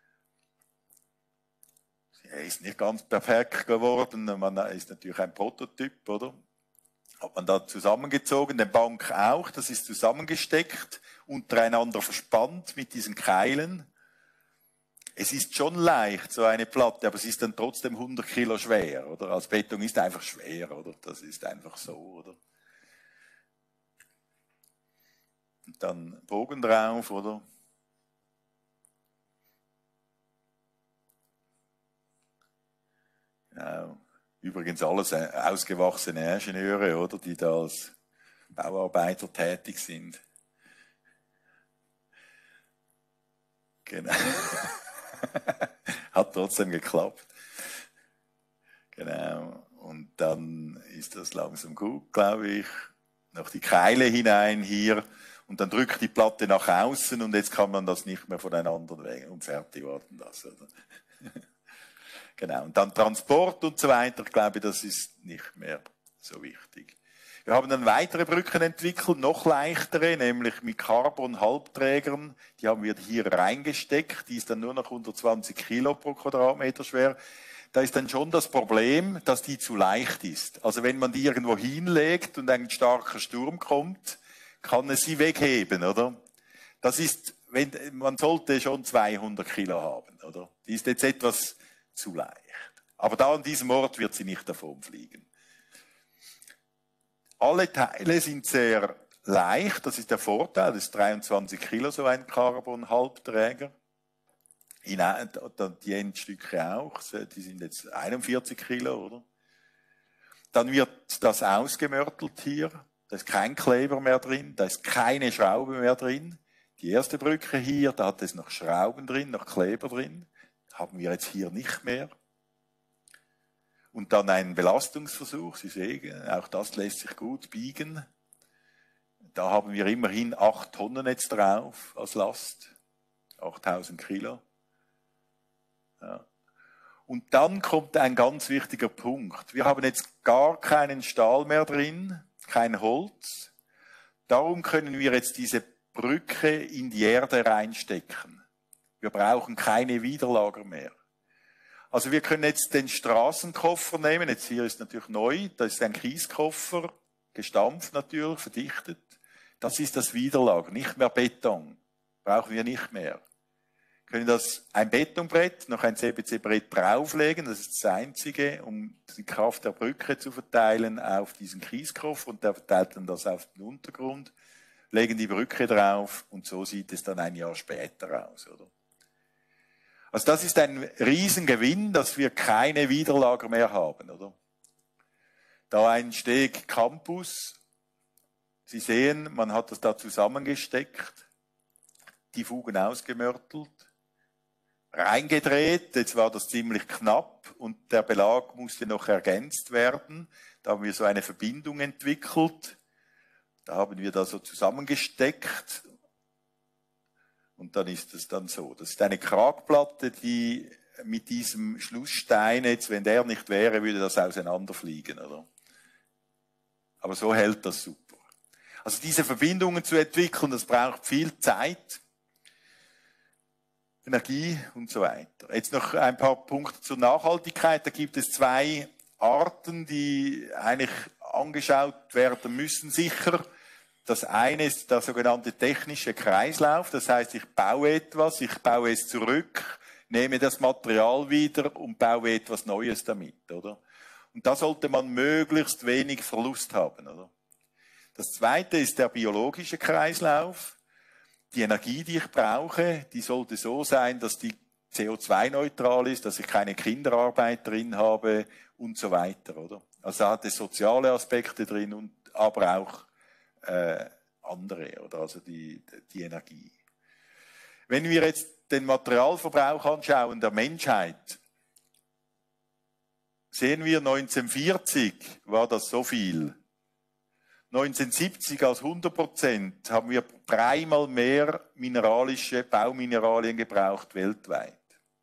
Speaker 2: Er ist nicht ganz perfekt geworden. Man ist natürlich ein Prototyp, oder? Hat man da zusammengezogen, den Bank auch, das ist zusammengesteckt, untereinander verspannt mit diesen Keilen. Es ist schon leicht, so eine Platte, aber es ist dann trotzdem hundert Kilo schwer, oder? Als Beton ist einfach schwer, oder? Das ist einfach so, oder? Und dann Bogen drauf, oder? Ja. Übrigens alles ausgewachsene Ingenieure, oder, die da als Bauarbeiter tätig sind. Genau. Hat trotzdem geklappt. Genau. Und dann ist das langsam gut, glaube ich. Noch die Keile hinein hier. Und dann drückt die Platte nach außen und jetzt kann man das nicht mehr voneinander weg und fertig warten das, oder? Genau. Und dann Transport und so weiter, ich glaube, das ist nicht mehr so wichtig. Wir haben dann weitere Brücken entwickelt, noch leichtere, nämlich mit Carbon-Halbträgern. Die haben wir hier reingesteckt. Die ist dann nur noch hundertzwanzig Kilo pro Quadratmeter schwer. Da ist dann schon das Problem, dass die zu leicht ist. Also wenn man die irgendwo hinlegt und ein starker Sturm kommt, kann es sie wegheben, oder? Das ist wenn, man sollte schon zweihundert Kilo haben, oder? Die ist jetzt etwas zu leicht. Aber da an diesem Ort wird sie nicht davon fliegen. Alle Teile sind sehr leicht, das ist der Vorteil, das ist dreiundzwanzig Kilo, so ein Carbon-Halbträger. Die Endstücke auch, die sind jetzt einundvierzig Kilo, oder? Dann wird das ausgemörtelt hier, da ist kein Kleber mehr drin, da ist keine Schraube mehr drin. Die erste Brücke hier, da hat es noch Schrauben drin, noch Kleber drin, haben wir jetzt hier nicht mehr. Und dann ein Belastungsversuch, Sie sehen, auch das lässt sich gut biegen. Da haben wir immerhin acht Tonnen jetzt drauf als Last, achttausend Kilo. Ja. Und dann kommt ein ganz wichtiger Punkt. Wir haben jetzt gar keinen Stahl mehr drin, kein Holz. Darum können wir jetzt diese Brücke in die Erde reinstecken. Wir brauchen keine Widerlager mehr. Also wir können jetzt den Straßenkoffer nehmen. Jetzt hier ist natürlich neu. Das ist ein Kieskoffer, gestampft natürlich, verdichtet. Das ist das Widerlager, nicht mehr Beton. Brauchen wir nicht mehr. Wir können das ein Betonbrett, noch ein C B C-Brett drauflegen. Das ist das Einzige, um die Kraft der Brücke zu verteilen auf diesen Kieskoffer. Und der verteilt dann das auf den Untergrund. Legen die Brücke drauf und so sieht es dann ein Jahr später aus, oder? Also das ist ein Riesengewinn, dass wir keine Widerlager mehr haben, oder? Da ein Steg Campus. Sie sehen, man hat das da zusammengesteckt, die Fugen ausgemörtelt, reingedreht, jetzt war das ziemlich knapp und der Belag musste noch ergänzt werden. Da haben wir so eine Verbindung entwickelt. Da haben wir das so zusammengesteckt und dann ist es dann so. Das ist eine Kragplatte, die mit diesem Schlussstein, jetzt wenn der nicht wäre, würde das auseinanderfliegen, oder? Aber so hält das super. Also diese Verbindungen zu entwickeln, das braucht viel Zeit, Energie und so weiter. Jetzt noch ein paar Punkte zur Nachhaltigkeit. Da gibt es zwei Arten, die eigentlich angeschaut werden müssen, sicher. Das eine ist der sogenannte technische Kreislauf. Das heißt, ich baue etwas, ich baue es zurück, nehme das Material wieder und baue etwas Neues damit, oder? Und da sollte man möglichst wenig Verlust haben, oder? Das zweite ist der biologische Kreislauf. Die Energie, die ich brauche, die sollte so sein, dass die C O zwei neutral ist, dass ich keine Kinderarbeit drin habe und so weiter, oder? Also da hat es soziale Aspekte drin und aber auch äh, andere, oder? Also die, die Energie. Wenn wir jetzt den Materialverbrauch anschauen der Menschheit, sehen wir neunzehnhundertvierzig war das so viel. neunzehnhundertsiebzig als hundert Prozent haben wir dreimal mehr mineralische Baumineralien gebraucht weltweit.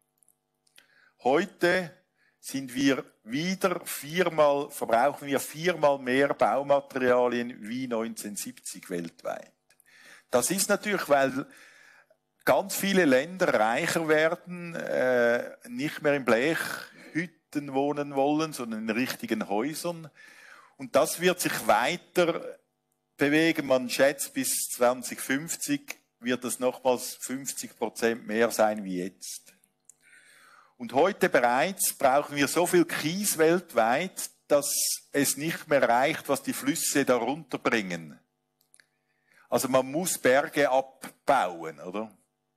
Speaker 2: Heute sind wir wieder viermal, verbrauchen wir viermal mehr Baumaterialien wie neunzehnhundertsiebzig weltweit. Das ist natürlich, weil ganz viele Länder reicher werden, äh, nicht mehr in Blechhütten wohnen wollen, sondern in richtigen Häusern. Und das wird sich weiter bewegen. Man schätzt, bis zweitausendfünfzig wird es nochmals fünfzig Prozent mehr sein wie jetzt. Und heute bereits brauchen wir so viel Kies weltweit, dass es nicht mehr reicht, was die Flüsse darunter bringen. Also man muss Berge abbauen, oder?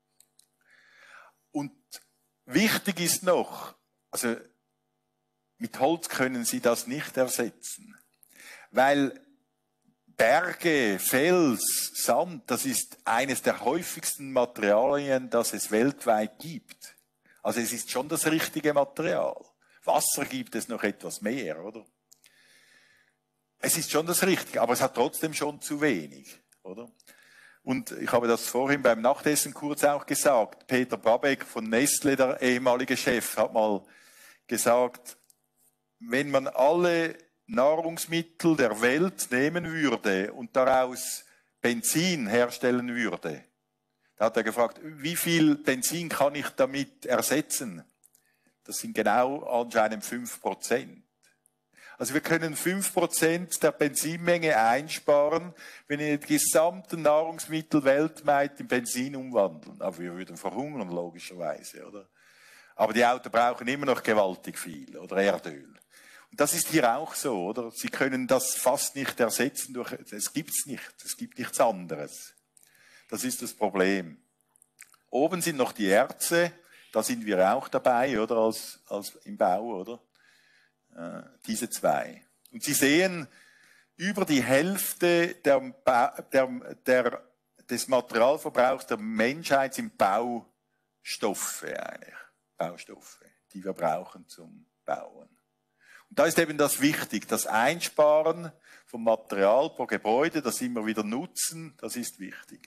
Speaker 2: Und wichtig ist noch, also mit Holz können Sie das nicht ersetzen. Weil Berge, Fels, Sand, das ist eines der häufigsten Materialien, das es weltweit gibt. Also es ist schon das richtige Material. Wasser gibt es noch etwas mehr, oder? Es ist schon das Richtige, aber es hat trotzdem schon zu wenig, oder? Und ich habe das vorhin beim Nachtessen kurz auch gesagt. Peter Brabeck von Nestle, der ehemalige Chef, hat mal gesagt, wenn man alle Nahrungsmittel der Welt nehmen würde und daraus Benzin herstellen würde, da hat er gefragt, wie viel Benzin kann ich damit ersetzen? Das sind genau anscheinend fünf Prozent. Also wir können fünf Prozent der Benzinmenge einsparen, wenn wir die gesamten Nahrungsmittel weltweit in Benzin umwandeln. Aber wir würden verhungern, logischerweise, oder? Aber die Autos brauchen immer noch gewaltig viel, oder Erdöl. Und das ist hier auch so, oder? Sie können das fast nicht ersetzen durch, es gibt's nicht, es gibt nichts anderes. Das ist das Problem. Oben sind noch die Erze, da sind wir auch dabei, oder, als, als im Bau, oder? Äh, diese zwei. Und Sie sehen, über die Hälfte der, der, der, des Materialverbrauchs der Menschheit sind Baustoffe eigentlich. Baustoffe, die wir brauchen zum Bauen. Und da ist eben das wichtig, das Einsparen vom Material pro Gebäude, das immer wieder nutzen, das ist wichtig.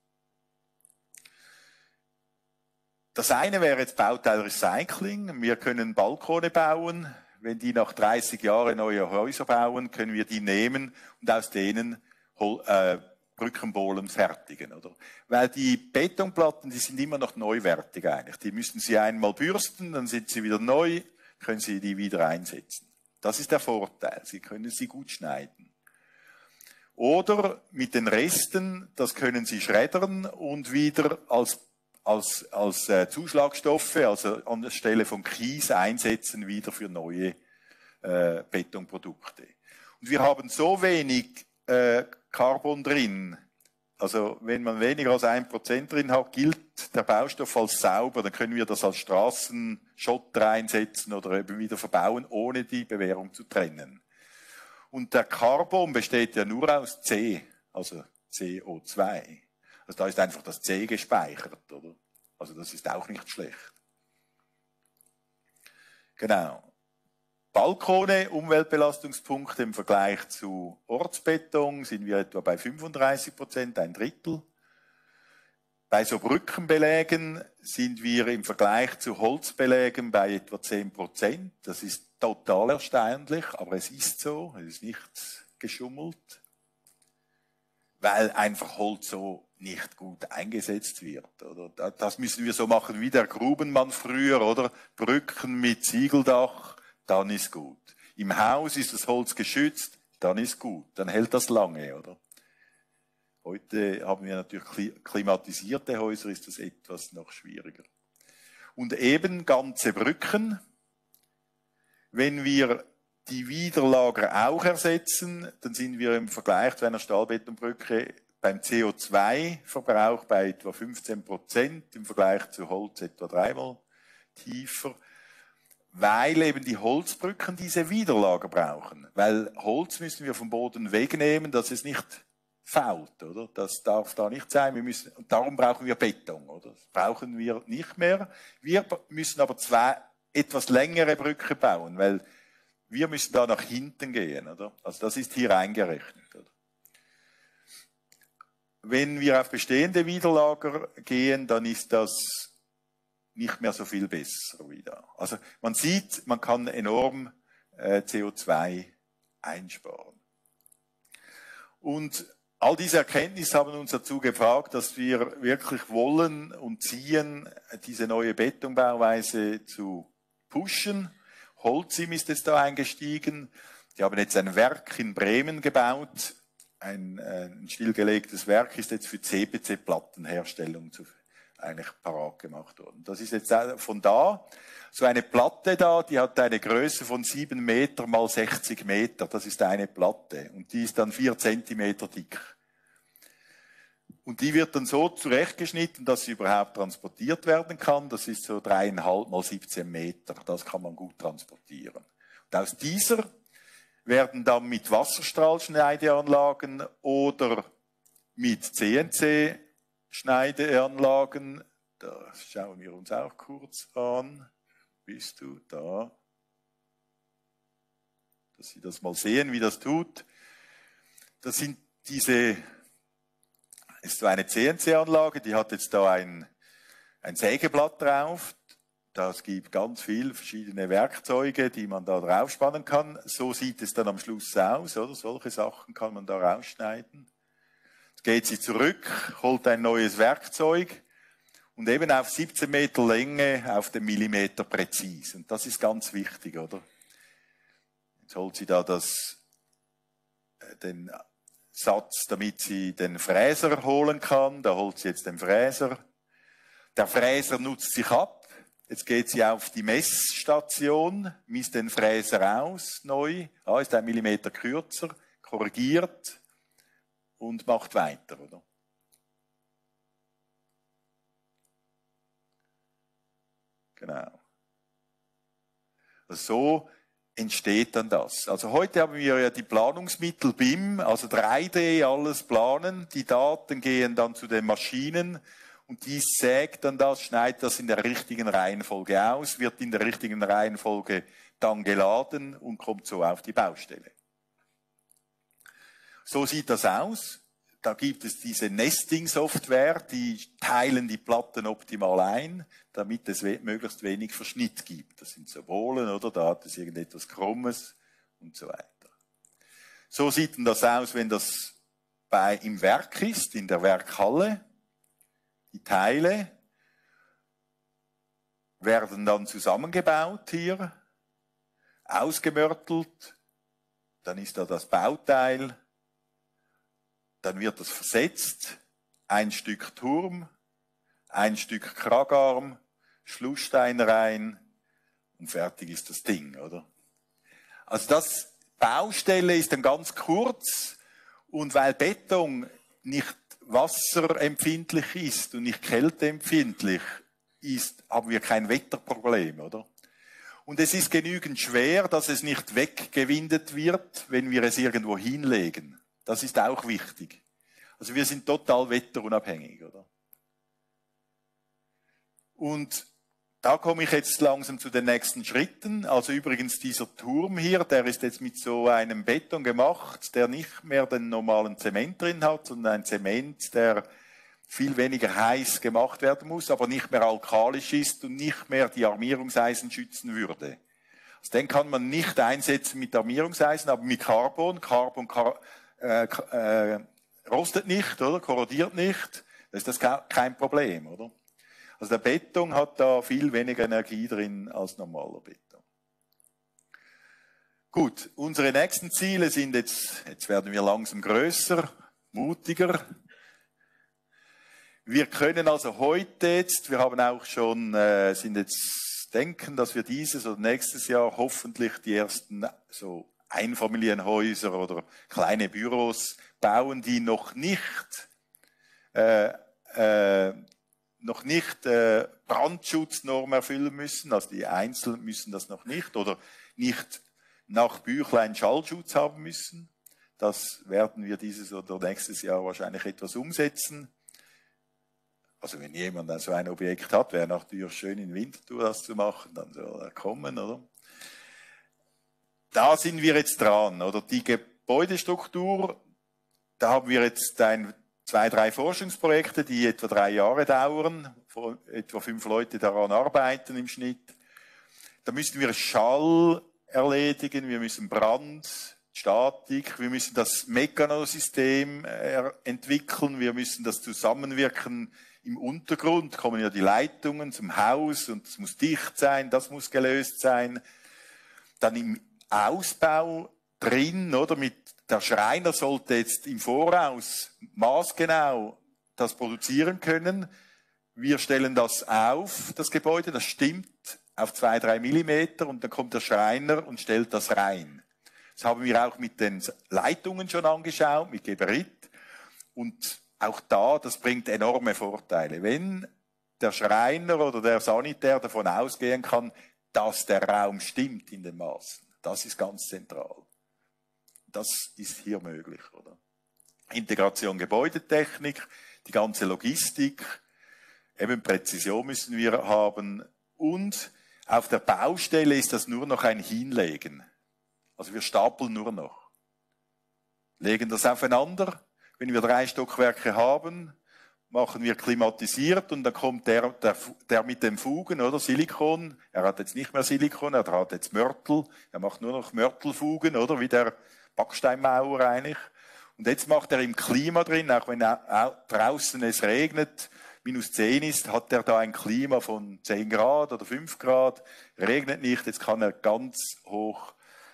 Speaker 2: Das eine wäre jetzt Bauteilrecycling. Wir können Balkone bauen. Wenn die nach dreißig Jahren neue Häuser bauen, können wir die nehmen und aus denen äh, Brückenbohlen fertigen, oder? Weil die Betonplatten, die sind immer noch neuwertig eigentlich. Die müssen Sie einmal bürsten, dann sind sie wieder neu, können Sie die wieder einsetzen. Das ist der Vorteil. Sie können sie gut schneiden. Oder mit den Resten, das können Sie schreddern und wieder als, als, als äh, Zuschlagstoffe, also an der Stelle von Kies einsetzen, wieder für neue äh, Betonprodukte. Und wir haben so wenig äh, Carbon drin, also wenn man weniger als ein Prozent drin hat, gilt der Baustoff als sauber, dann können wir das als Straßenschotter einsetzen oder eben wieder verbauen, ohne die Bewährung zu trennen. Und der Carbon besteht ja nur aus C, also C O zwei. Also da ist einfach das C gespeichert, oder? Also das ist auch nicht schlecht. Genau. Balkone, Umweltbelastungspunkte im Vergleich zu Ortsbeton sind wir etwa bei fünfunddreißig Prozent, ein Drittel. Bei so Brückenbelägen sind wir im Vergleich zu Holzbelägen bei etwa zehn Prozent. Das ist total erstaunlich, aber es ist so, es ist nicht geschummelt, weil einfach Holz so nicht gut eingesetzt wird, oder? Das müssen wir so machen wie der Grubenmann früher, oder? Brücken mit Ziegeldach, dann ist gut. Im Haus ist das Holz geschützt, dann ist gut, dann hält das lange, oder? Heute haben wir natürlich klimatisierte Häuser, ist das etwas noch schwieriger. Und eben ganze Brücken. Wenn wir die Widerlager auch ersetzen, dann sind wir im Vergleich zu einer Stahlbetonbrücke beim C O zwei Verbrauch bei etwa fünfzehn Prozent, im Vergleich zu Holz etwa dreimal tiefer, weil eben die Holzbrücken diese Widerlager brauchen. Weil Holz müssen wir vom Boden wegnehmen, dass es nicht fault, oder? Das darf da nicht sein. Wir müssen, und darum brauchen wir Beton, oder? Das brauchen wir nicht mehr. Wir müssen aber zwei etwas längere Brücke bauen, weil wir müssen da nach hinten gehen, oder? Also das ist hier eingerechnet, oder? Wenn wir auf bestehende Widerlager gehen, dann ist das nicht mehr so viel besser wieder. Also man sieht, man kann enorm äh, C O zwei einsparen. Und all diese Erkenntnisse haben uns dazu gebracht, dass wir wirklich wollen und ziehen, diese neue Betonbauweise zu pushen. Holcim ist jetzt da eingestiegen. Die haben jetzt ein Werk in Bremen gebaut. Ein, ein stillgelegtes Werk ist jetzt für C P C-Plattenherstellung zu, eigentlich parat gemacht worden. Das ist jetzt von da. So eine Platte da, die hat eine Größe von sieben Meter mal sechzig Meter. Das ist eine Platte. Und die ist dann vier Zentimeter dick. Und die wird dann so zurechtgeschnitten, dass sie überhaupt transportiert werden kann. Das ist so dreieinhalb mal siebzehn Meter. Das kann man gut transportieren. Und aus dieser werden dann mit Wasserstrahlschneideanlagen oder mit C N C-Schneideanlagen, das schauen wir uns auch kurz an. Bist du da? Dass Sie das mal sehen, wie das tut. Das sind diese, ist so eine C N C-Anlage, die hat jetzt da ein, ein Sägeblatt drauf. Das gibt ganz viele verschiedene Werkzeuge, die man da draufspannen kann. So sieht es dann am Schluss aus, oder? Solche Sachen kann man da rausschneiden. Jetzt geht sie zurück, holt ein neues Werkzeug und eben auf siebzehn Meter Länge auf den Millimeter präzis. Und das ist ganz wichtig, oder? Jetzt holt sie da das, den Satz, damit sie den Fräser holen kann. Da holt sie jetzt den Fräser. Der Fräser nutzt sich ab. Jetzt geht sie auf die Messstation, misst den Fräser aus, neu. Ah, ist ein Millimeter kürzer, korrigiert und macht weiter, oder? Genau. Also so entsteht dann das. Also heute haben wir ja die Planungsmittel B I M, also drei D, alles planen. Die Daten gehen dann zu den Maschinen und die sägt dann das, schneidet das in der richtigen Reihenfolge aus, wird in der richtigen Reihenfolge dann geladen und kommt so auf die Baustelle. So sieht das aus. Da gibt es diese Nesting-Software, die teilen die Platten optimal ein, damit es we möglichst wenig Verschnitt gibt. Das sind so Bohlen, oder? Da hat es irgendetwas Krummes und so weiter. So sieht denn das aus, wenn das bei, im Werk ist, in der Werkhalle. Die Teile werden dann zusammengebaut hier, ausgemörtelt, dann ist da das Bauteil. Dann wird das versetzt, ein Stück Turm, ein Stück Kragarm, Schlussstein rein und fertig ist das Ding, oder? Also das Baustelle ist dann ganz kurz und weil Beton nicht wasserempfindlich ist und nicht kälteempfindlich ist, haben wir kein Wetterproblem, oder? Und es ist genügend schwer, dass es nicht weggewindet wird, wenn wir es irgendwo hinlegen. Das ist auch wichtig. Also wir sind total wetterunabhängig, oder? Und da komme ich jetzt langsam zu den nächsten Schritten. Also übrigens dieser Turm hier, der ist jetzt mit so einem Beton gemacht, der nicht mehr den normalen Zement drin hat, sondern ein Zement, der viel weniger heiß gemacht werden muss, aber nicht mehr alkalisch ist und nicht mehr die Armierungseisen schützen würde. Also den kann man nicht einsetzen mit Armierungseisen, aber mit Carbon. Carbon, Car Äh, äh, rostet nicht, oder? Korrodiert nicht, dann ist das kein Problem, oder? Also der Beton hat da viel weniger Energie drin als normaler Beton. Gut, unsere nächsten Ziele sind jetzt, jetzt werden wir langsam größer, mutiger. Wir können also heute jetzt, wir haben auch schon, äh, sind jetzt denken, dass wir dieses oder nächstes Jahr hoffentlich die ersten so Einfamilienhäuser oder kleine Büros bauen, die noch nicht, äh, äh, noch nicht äh, Brandschutznorm erfüllen müssen, also die Einzelnen müssen das noch nicht oder nicht nach Büchlein Schallschutz haben müssen. Das werden wir dieses oder nächstes Jahr wahrscheinlich etwas umsetzen. Also wenn jemand so ein Objekt hat, wäre natürlich schön in Winterthur das zu machen, dann soll er kommen, oder? Da sind wir jetzt dran, oder? Die Gebäudestruktur, da haben wir jetzt ein, zwei, drei Forschungsprojekte, die etwa drei Jahre dauern, wo etwa fünf Leute daran arbeiten im Schnitt. Da müssen wir Schall erledigen, wir müssen Brand, Statik, wir müssen das Mechanosystem entwickeln, wir müssen das Zusammenwirken im Untergrund, kommen ja die Leitungen zum Haus und es muss dicht sein, das muss gelöst sein. Dann im Ausbau drin, oder? Mit der Schreiner sollte jetzt im Voraus maßgenau das produzieren können. Wir stellen das auf, das Gebäude, das stimmt auf zwei, drei Millimeter und dann kommt der Schreiner und stellt das rein. Das haben wir auch mit den Leitungen schon angeschaut, mit Geberit. Und auch da, das bringt enorme Vorteile. Wenn der Schreiner oder der Sanitär davon ausgehen kann, dass der Raum stimmt in den Maßen. Das ist ganz zentral. Das ist hier möglich, oder? Integration Gebäudetechnik, die ganze Logistik, eben Präzision müssen wir haben und auf der Baustelle ist das nur noch ein Hinlegen. Also wir stapeln nur noch. Legen das aufeinander. Wenn wir drei Stockwerke haben, machen wir klimatisiert und dann kommt der, der, der mit dem Fugen, oder? Silikon. Er hat jetzt nicht mehr Silikon, er hat jetzt Mörtel. Er macht nur noch Mörtelfugen, oder? Wie der Backsteinmauer eigentlich. Und jetzt macht er im Klima drin, auch wenn draußen es regnet, minus zehn ist, hat er da ein Klima von zehn Grad oder fünf Grad. Regnet nicht, jetzt kann er ganz hoch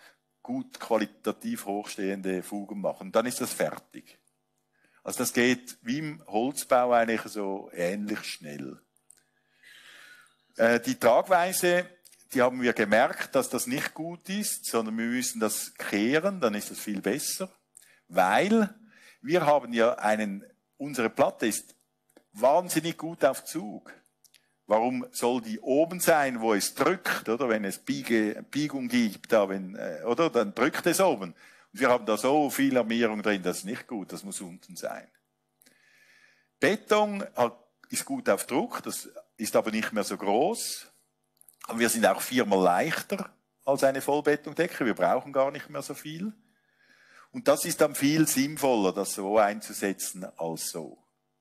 Speaker 2: gut qualitativ hochstehende Fugen machen. Dann ist das fertig. Also das geht wie im Holzbau eigentlich so ähnlich schnell. Äh, die Tragweise, die haben wir gemerkt, dass das nicht gut ist, sondern wir müssen das kehren, dann ist das viel besser. Weil wir haben ja einen, unsere Platte ist wahnsinnig gut auf Zug. Warum soll die oben sein, wo es drückt, oder? Wenn es Biege, Biegung gibt, da, wenn, oder? Dann drückt es oben. Und wir haben da so viel Armierung drin, das ist nicht gut, das muss unten sein. Beton ist gut auf Druck, das ist aber nicht mehr so groß. Aber wir sind auch viermal leichter als eine Vollbetondecke, wir brauchen gar nicht mehr so viel. Und das ist dann viel sinnvoller, das so einzusetzen als so.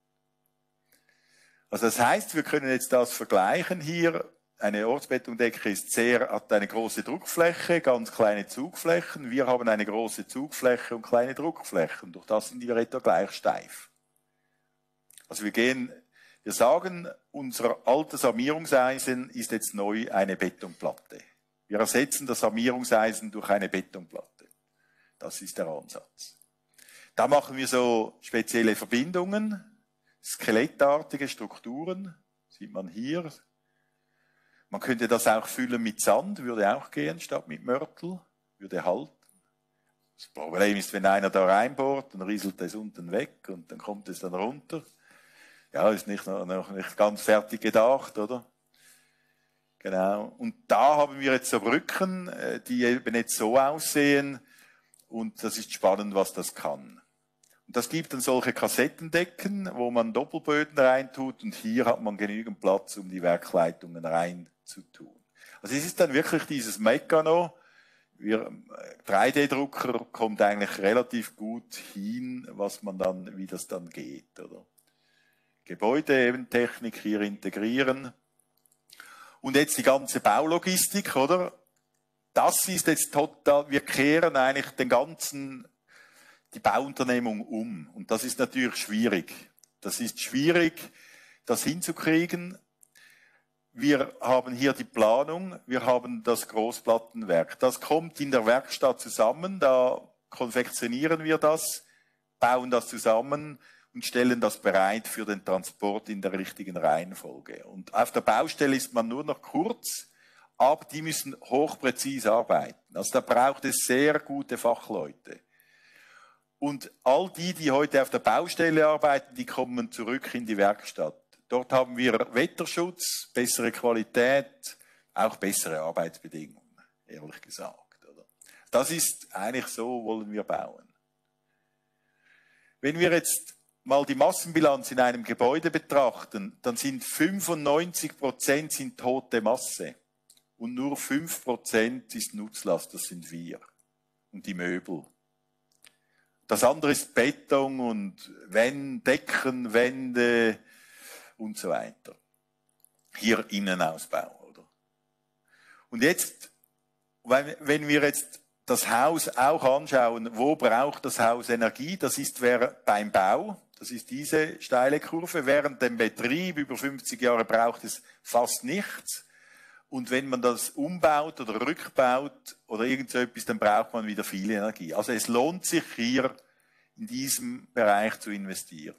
Speaker 2: Also das heißt, wir können jetzt das vergleichen hier. Eine Ortsbetondecke ist sehr, hat eine große Druckfläche, ganz kleine Zugflächen. Wir haben eine große Zugfläche und kleine Druckflächen. Durch das sind wir etwa gleich steif. Also wir gehen, wir sagen, unser altes Armierungseisen ist jetzt neu eine Betonplatte. Wir ersetzen das Armierungseisen durch eine Betonplatte. Das ist der Ansatz. Da machen wir so spezielle Verbindungen. Skelettartige Strukturen, sieht man hier. Man könnte das auch füllen mit Sand, würde auch gehen, statt mit Mörtel, würde halten. Das Problem ist, wenn einer da reinbohrt, dann rieselt es unten weg und dann kommt es dann runter. Ja, ist nicht, noch nicht ganz fertig gedacht, oder? Genau. Und da haben wir jetzt so Brücken, die eben jetzt so aussehen und das ist spannend, was das kann. Und das gibt dann solche Kassettendecken, wo man Doppelböden reintut und hier hat man genügend Platz, um die Werkleitungen reinzutun. Also es ist dann wirklich dieses Mekano. Wir, drei D Drucker kommt eigentlich relativ gut hin, was man dann, wie das dann geht, oder? Gebäude, eben Technik hier integrieren. Und jetzt die ganze Baulogistik, oder? Das ist jetzt total, wir kehren eigentlich den ganzen die Bauunternehmung um. Und das ist natürlich schwierig. Das ist schwierig, das hinzukriegen. Wir haben hier die Planung, wir haben das Großplattenwerk. Das kommt in der Werkstatt zusammen, da konfektionieren wir das, bauen das zusammen und stellen das bereit für den Transport in der richtigen Reihenfolge. Und auf der Baustelle ist man nur noch kurz, aber die müssen hochpräzise arbeiten. Also da braucht es sehr gute Fachleute. Und all die, die heute auf der Baustelle arbeiten, die kommen zurück in die Werkstatt. Dort haben wir Wetterschutz, bessere Qualität, auch bessere Arbeitsbedingungen, ehrlich gesagt. Oder? Das ist eigentlich so, wollen wir bauen. Wenn wir jetzt mal die Massenbilanz in einem Gebäude betrachten, dann sind fünfundneunzig Prozent sind tote Masse und nur fünf Prozent ist Nutzlast, das sind wir und die Möbel. Das andere ist Beton und Wände, Decken, Wände und so weiter. Hier Innenausbau, oder? Und jetzt, wenn wir jetzt das Haus auch anschauen, wo braucht das Haus Energie? Das ist beim Bau, das ist diese steile Kurve. Während dem Betrieb über fünfzig Jahre braucht es fast nichts. Und wenn man das umbaut oder rückbaut oder irgend so etwas, dann braucht man wieder viel Energie. Also es lohnt sich hier in diesem Bereich zu investieren.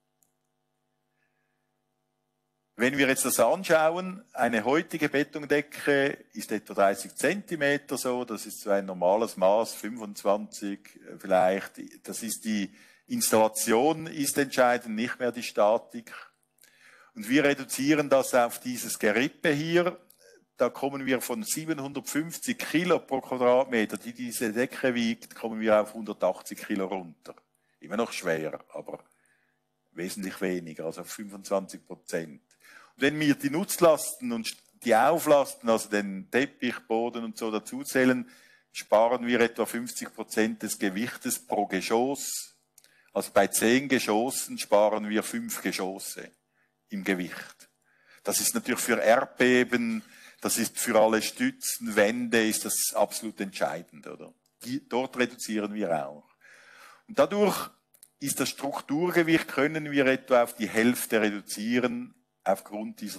Speaker 2: Wenn wir jetzt das anschauen, eine heutige Betondecke ist etwa dreißig Zentimeter so, das ist so ein normales Maß, fünfundzwanzig vielleicht. Das ist die Installation ist entscheidend, nicht mehr die Statik. Und wir reduzieren das auf dieses Gerippe hier. Da kommen wir von siebenhundertfünfzig Kilo pro Quadratmeter, die diese Decke wiegt, kommen wir auf hundertachtzig Kilo runter. Immer noch schwer, aber wesentlich weniger, also auf fünfundzwanzig Prozent. Und wenn wir die Nutzlasten und die Auflasten, also den Teppich, Boden und so dazuzählen, sparen wir etwa fünfzig Prozent des Gewichtes pro Geschoss. Also bei zehn Geschossen sparen wir fünf Geschosse im Gewicht. Das ist natürlich für Erdbeben, das ist für alle Stützen, Wände, ist das absolut entscheidend, oder? Die, dort reduzieren wir auch. Und dadurch ist das Strukturgewicht, können wir etwa auf die Hälfte reduzieren, aufgrund dieser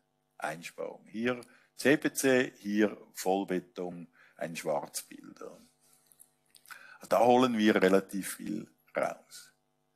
Speaker 2: Deckeneinsparung. Hier C P C, hier Vollbeton, ein Schwarzbild. Da holen wir relativ viel raus.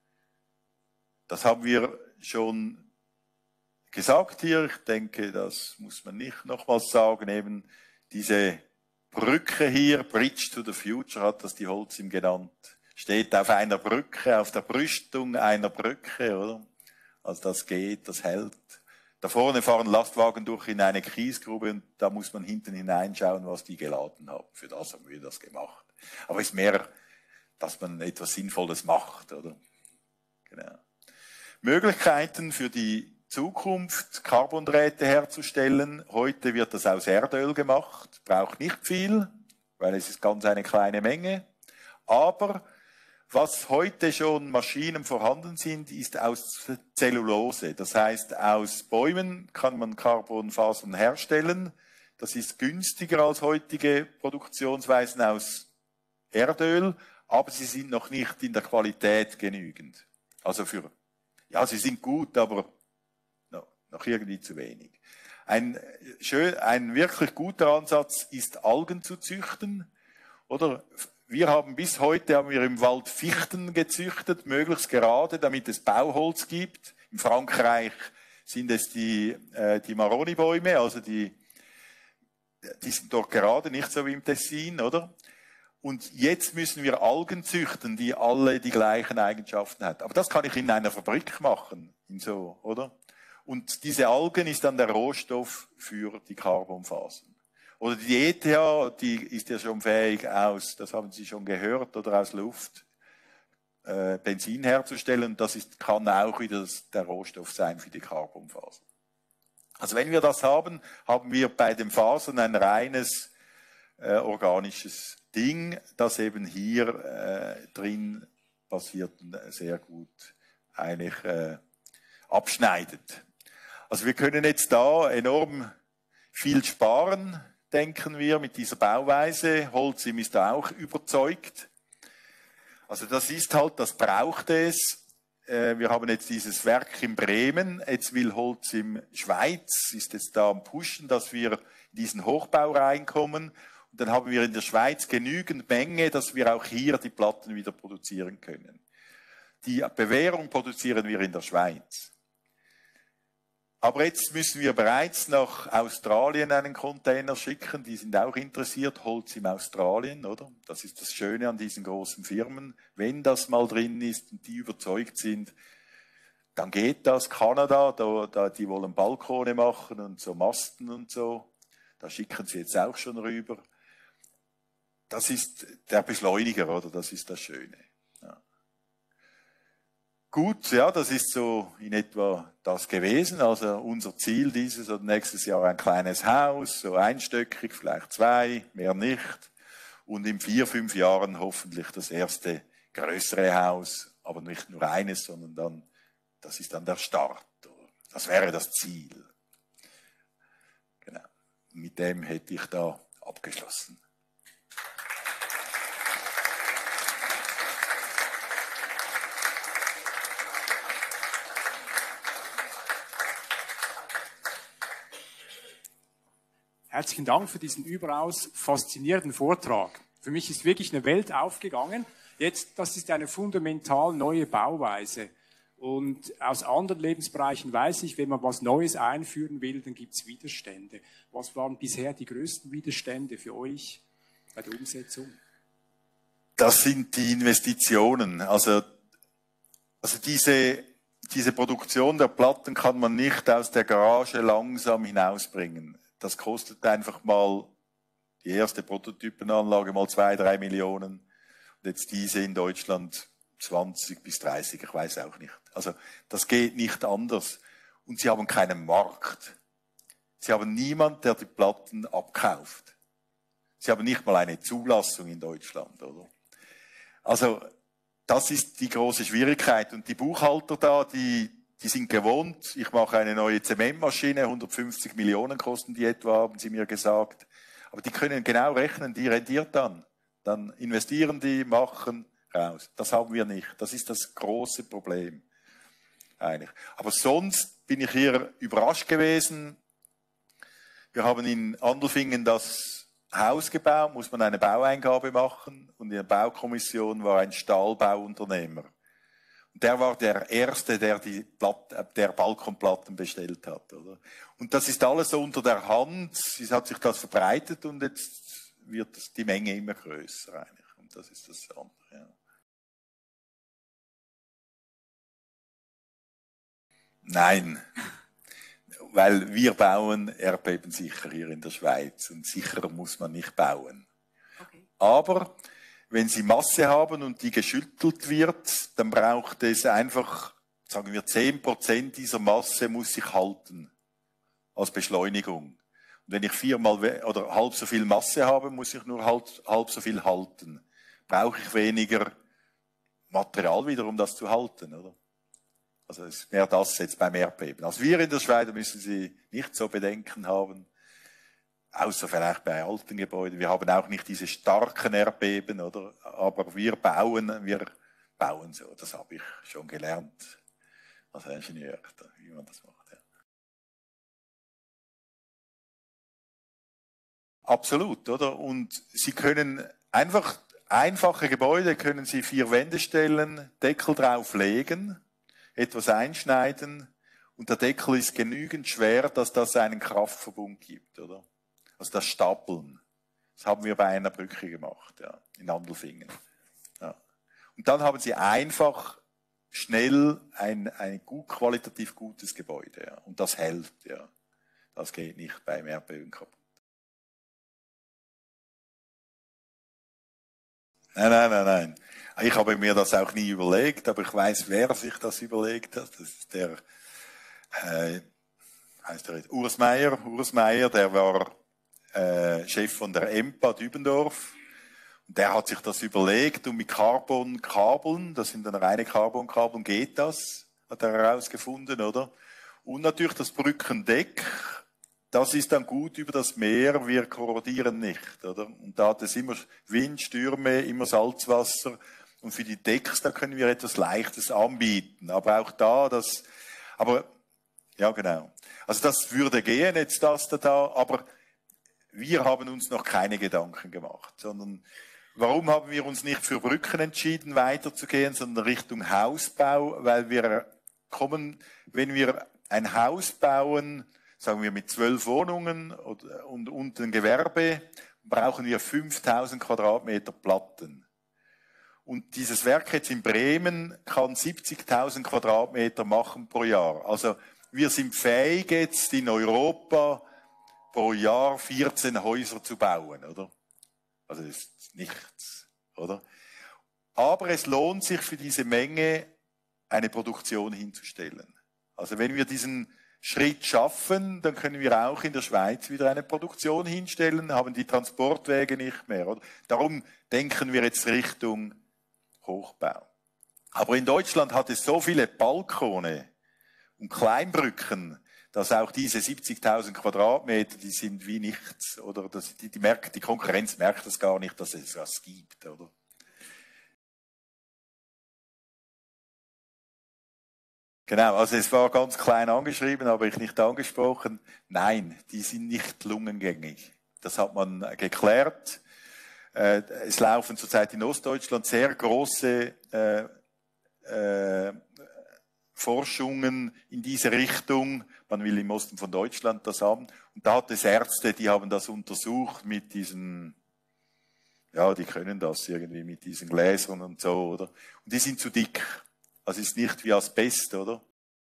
Speaker 2: Das haben wir schon gesagt hier. Ich denke, das muss man nicht nochmals sagen. Eben diese Brücke hier, Bridge to the Future, hat das die Holcim genannt. Steht auf einer Brücke, auf der Brüstung einer Brücke, oder? Also das geht, das hält. Da vorne fahren Lastwagen durch in eine Kiesgrube und da muss man hinten hineinschauen, was die geladen haben. Für das haben wir das gemacht. Aber es ist mehr, dass man etwas Sinnvolles macht, oder? Genau. Möglichkeiten für die Zukunft, Carbondrähte herzustellen. Heute wird das aus Erdöl gemacht, braucht nicht viel, weil es ist ganz eine kleine Menge. Aber was heute schon Maschinen vorhanden sind, ist aus Zellulose. Das heißt, aus Bäumen kann man Carbonfasern herstellen. Das ist günstiger als heutige Produktionsweisen aus Erdöl, aber sie sind noch nicht in der Qualität genügend. Also für, ja, sie sind gut, aber no, noch irgendwie zu wenig. Ein, schön, ein wirklich guter Ansatz ist, Algen zu züchten, oder? Wir haben bis heute haben wir im Wald Fichten gezüchtet, möglichst gerade, damit es Bauholz gibt. In Frankreich sind es die, äh, die Maroni-Bäume, also die, die sind dort gerade, nicht so wie im Tessin, oder? Und jetzt müssen wir Algen züchten, die alle die gleichen Eigenschaften haben. Aber das kann ich in einer Fabrik machen, in so, oder? Und diese Algen ist dann der Rohstoff für die Carbonfasern. Oder die E T H, die ist ja schon fähig aus, das haben Sie schon gehört, oder aus Luft äh, Benzin herzustellen. Und das ist, kann auch wieder das, der Rohstoff sein für die Carbonfasern. Also wenn wir das haben, haben wir bei den Fasern ein reines äh, organisches Ding, das eben hier äh, drin passiert und sehr gut eigentlich äh, abschneidet. Also wir können jetzt da enorm viel sparen, denken wir, mit dieser Bauweise. Holcim ist da auch überzeugt. Also das ist halt, das braucht es. Wir haben jetzt dieses Werk in Bremen. Jetzt will Holcim Schweiz, ist jetzt da am Pushen, dass wir in diesen Hochbau reinkommen. Und dann haben wir in der Schweiz genügend Menge, dass wir auch hier die Platten wieder produzieren können. Die Bewährung produzieren wir in der Schweiz. Aber jetzt müssen wir bereits nach Australien einen Container schicken. Die sind auch interessiert. Holcim Australien, oder? Das ist das Schöne an diesen großen Firmen. Wenn das mal drin ist und die überzeugt sind, dann geht das. Kanada, da, da, die wollen Balkone machen und so Masten und so. Da schicken sie jetzt auch schon rüber. Das ist der Beschleuniger, oder? Das ist das Schöne. Ja. Gut, ja, das ist so in etwa das gewesen. Also unser Ziel dieses oder nächstes Jahr ein kleines Haus, so einstöckig, vielleicht zwei, mehr nicht. Und in vier, fünf Jahren hoffentlich das erste größere Haus, aber nicht nur eines, sondern dann, das ist dann der Start. Das wäre das Ziel. Genau. Mit dem hätte ich da abgeschlossen.
Speaker 1: Herzlichen Dank für diesen überaus faszinierenden Vortrag. Für mich ist wirklich eine Welt aufgegangen. Jetzt, das ist eine fundamental neue Bauweise. Und aus anderen Lebensbereichen weiß ich, wenn man was Neues einführen will, dann gibt es Widerstände. Was waren bisher die größten Widerstände für euch bei der Umsetzung?
Speaker 2: Das sind die Investitionen. Also, also diese, diese Produktion der Platten kann man nicht aus der Garage langsam hinausbringen. Das kostet einfach mal die erste Prototypenanlage mal zwei, drei Millionen. Und jetzt diese in Deutschland zwanzig bis dreißig, ich weiß auch nicht. Also das geht nicht anders. Und sie haben keinen Markt. Sie haben niemand, der die Platten abkauft. Sie haben nicht mal eine Zulassung in Deutschland, oder? Also das ist die große Schwierigkeit. Und die Buchhalter da, die Die sind gewohnt, ich mache eine neue Zementmaschine, hundertfünfzig Millionen kosten die etwa, haben sie mir gesagt. Aber die können genau rechnen, die rendiert dann. Dann investieren die, machen, raus. Das haben wir nicht. Das ist das große Problem. Eigentlich. Aber sonst bin ich hier überrascht gewesen. Wir haben in Andelfingen das Haus gebaut, muss man eine Baueingabe machen und in der Baukommission war ein Stahlbauunternehmer. Und der war der Erste, der die Platte, der Balkonplatten bestellt hat. Oder? Und das ist alles so unter der Hand, es hat sich das verbreitet und jetzt wird die Menge immer größer eigentlich. Und das ist das andere. Ja. Nein. Weil wir bauen erdbebensicher hier in der Schweiz und sicherer muss man nicht bauen. Okay. Aber wenn Sie Masse haben und die geschüttelt wird, dann braucht es einfach, sagen wir, zehn Prozent dieser Masse muss sich halten als Beschleunigung. Und wenn ich viermal oder halb so viel Masse habe, muss ich nur halb, halb so viel halten. Brauche ich weniger Material wieder, um das zu halten, oder? Also es ist mehr das jetzt beim Erdbeben. Also wir in der Schweiz müssen Sie nicht so Bedenken haben, außer vielleicht bei alten Gebäuden. Wir haben auch nicht diese starken Erdbeben, oder? Aber wir bauen, wir bauen so. Das habe ich schon gelernt als Ingenieur, wie man das macht. Ja. Absolut, oder? Und Sie können einfach einfache Gebäude können Sie vier Wände stellen, Deckel drauflegen, etwas einschneiden und der Deckel ist genügend schwer, dass das einen Kraftverbund gibt, oder? Also das Stapeln. Das haben wir bei einer Brücke gemacht, ja, in Andelfingen. Ja. Und dann haben Sie einfach schnell ein, ein gut, qualitativ gutes Gebäude, ja. Und das hält, ja. Das geht nicht beim Erdbeben kaputt. Nein, nein, nein, nein. Ich habe mir das auch nie überlegt, aber ich weiß, wer sich das überlegt hat. Das ist der, äh, heißt der jetzt Urs Meier. Urs Meier, der war äh, Chef von der E M P A Dübendorf. Und der hat sich das überlegt und mit Carbonkabeln, das sind dann reine Carbonkabeln, geht das, hat er herausgefunden, oder? Und natürlich das Brückendeck. Das ist dann gut über das Meer, wir korrodieren nicht, oder? Und da hat es immer Wind, Stürme, immer Salzwasser. Und für die Decks, da können wir etwas Leichtes anbieten. Aber auch da, das, aber, ja, genau. Also das würde gehen, jetzt das da, aber wir haben uns noch keine Gedanken gemacht, sondern warum haben wir uns nicht für Brücken entschieden, weiterzugehen, sondern Richtung Hausbau, weil wir kommen, wenn wir ein Haus bauen, sagen wir mit zwölf Wohnungen und unten Gewerbe, brauchen wir fünftausend Quadratmeter Platten. Und dieses Werk jetzt in Bremen kann siebzigtausend Quadratmeter machen pro Jahr. Also wir sind fähig jetzt in Europa pro Jahr vierzehn Häuser zu bauen, oder? Also das ist nichts, oder? Aber es lohnt sich für diese Menge eine Produktion hinzustellen. Also wenn wir diesen Schritt schaffen, dann können wir auch in der Schweiz wieder eine Produktion hinstellen, haben die Transportwege nicht mehr. Oder? Darum denken wir jetzt Richtung Hochbau. Aber in Deutschland hat es so viele Balkone und Kleinbrücken, dass auch diese siebzigtausend Quadratmeter, die sind wie nichts. Oder das, die, die, merkt, die Konkurrenz merkt das gar nicht, dass es was gibt. Oder? Genau, also es war ganz klein angeschrieben, habe ich nicht angesprochen. Nein, die sind nicht lungengängig. Das hat man geklärt. Es laufen zurzeit in Ostdeutschland sehr große äh, äh, Forschungen in diese Richtung. Man will im Osten von Deutschland das haben. Und da hat es Ärzte, die haben das untersucht mit diesen, ja, die können das irgendwie mit diesen Gläsern und so, oder? Und die sind zu dick. Das ist nicht wie Asbest, oder?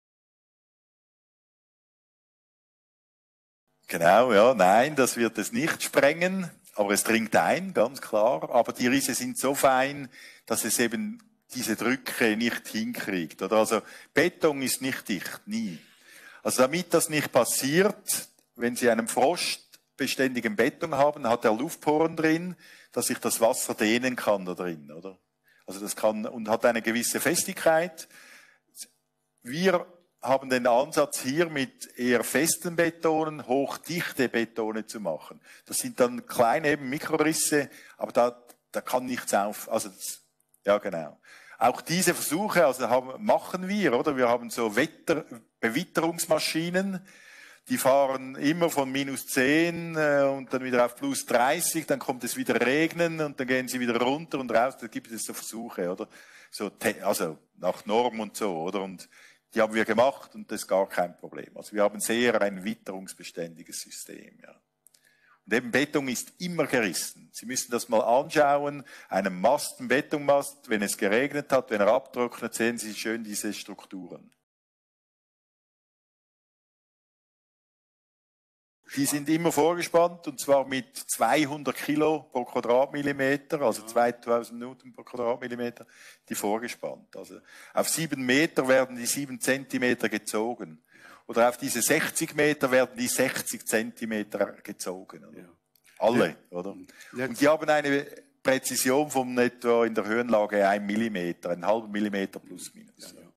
Speaker 2: Genau, ja, nein, das wird es nicht sprengen, aber es dringt ein, ganz klar. Aber die Risse sind so fein, dass es eben diese Drücke nicht hinkriegt, oder? Also Beton ist nicht dicht, nie. Also damit das nicht passiert, wenn Sie einen frostbeständigen Beton haben, hat er Luftporen drin, dass sich das Wasser dehnen kann da drin, oder? Also das kann und hat eine gewisse Festigkeit. Wir haben den Ansatz hier mit eher festen Betonen, hochdichte Betone zu machen. Das sind dann kleine eben Mikrorisse, aber da, da kann nichts auf. Also das, ja genau. Auch diese Versuche, also haben, machen wir, oder? Wir haben so Wetter, Bewitterungsmaschinen. die fahren immer von minus zehn äh, und dann wieder auf plus dreißig, dann kommt es wieder regnen und dann gehen sie wieder runter und raus. Da gibt es so Versuche, oder? So, also nach Norm und so, oder? Und die haben wir gemacht und das ist gar kein Problem. Also wir haben sehr ein witterungsbeständiges System, ja. Und eben Beton ist immer gerissen. Sie müssen das mal anschauen. Einen Mast, einen Betonmast, wenn es geregnet hat, wenn er abtrocknet, sehen Sie schön diese Strukturen. Die sind immer vorgespannt und zwar mit zweihundert Kilo pro Quadratmillimeter, also zweitausend Newton pro Quadratmillimeter, die vorgespannt. Also auf sieben Meter werden die sieben Zentimeter gezogen. Oder auf diese sechzig Meter werden die sechzig Zentimeter gezogen. Oder? Ja. Alle, ja. Oder? Und die haben eine Präzision von etwa in der Höhenlage ein Millimeter, einen halben Millimeter plus minus. Ja, ja.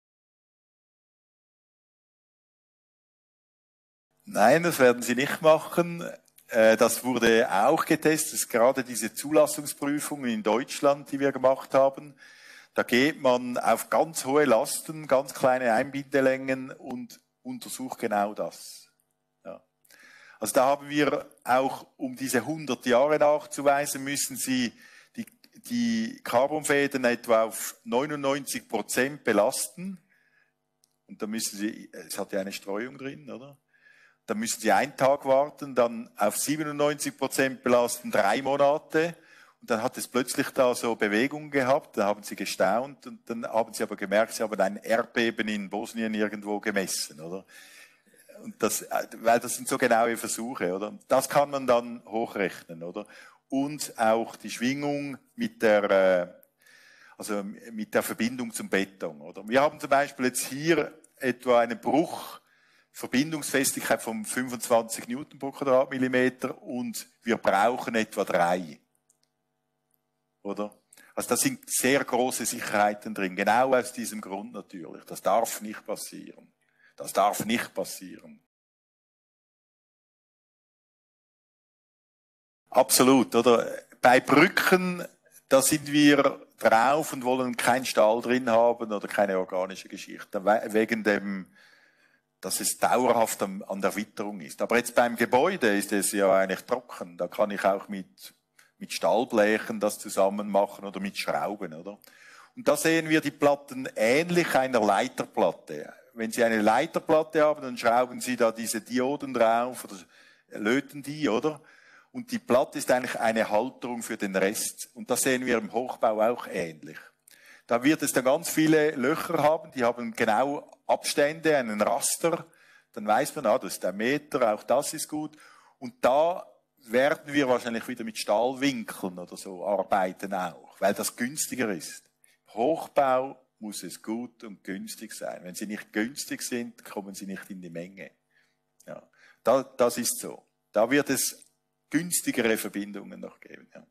Speaker 2: Nein, das werden sie nicht machen. Das wurde auch getestet. Das ist gerade diese Zulassungsprüfungen in Deutschland, die wir gemacht haben. Da geht man auf ganz hohe Lasten, ganz kleine Einbindelängen und untersucht genau das. Ja. Also da haben wir auch, um diese hundert Jahre nachzuweisen, müssen Sie die, die Carbonfäden etwa auf neunundneunzig Prozent belasten. Und da müssen Sie, es hat ja eine Streuung drin, oder? Da müssen Sie einen Tag warten, dann auf siebenundneunzig Prozent belasten, drei Monate. Und dann hat es plötzlich da so Bewegungen gehabt, da haben Sie gestaunt und dann haben Sie aber gemerkt, Sie haben ein Erdbeben in Bosnien irgendwo gemessen, oder? Und das, weil das sind so genaue Versuche, oder? Das kann man dann hochrechnen, oder? Und auch die Schwingung mit der, also mit der Verbindung zum Beton, oder? Wir haben zum Beispiel jetzt hier etwa einen Bruch, Verbindungsfestigkeit von fünfundzwanzig Newton pro Quadratmillimeter und wir brauchen etwa drei. Oder? Also da sind sehr große Sicherheiten drin, genau aus diesem Grund natürlich. Das darf nicht passieren. Das darf nicht passieren. Absolut, oder? Bei Brücken, da sind wir drauf und wollen keinen Stahl drin haben oder keine organische Geschichte, wegen dem, dass es dauerhaft an, an der Witterung ist. Aber jetzt beim Gebäude ist es ja eigentlich trocken. Da kann ich auch mit, mit Stahlblechen das zusammen machen oder mit Schrauben, oder? Und da sehen wir die Platten ähnlich einer Leiterplatte. Wenn Sie eine Leiterplatte haben, dann schrauben Sie da diese Dioden drauf oder löten die, oder? Und die Platte ist eigentlich eine Halterung für den Rest. Und das sehen wir im Hochbau auch ähnlich. Da wird es dann ganz viele Löcher haben, die haben genau Abstände, einen Raster. Dann weiß man, ah, das ist ein Meter, auch das ist gut. Und da werden wir wahrscheinlich wieder mit Stahlwinkeln oder so arbeiten auch, weil das günstiger ist. Hochbau muss es gut und günstig sein. Wenn sie nicht günstig sind, kommen sie nicht in die Menge. Ja, da, das ist so. Da wird es günstigere Verbindungen noch geben. Ja.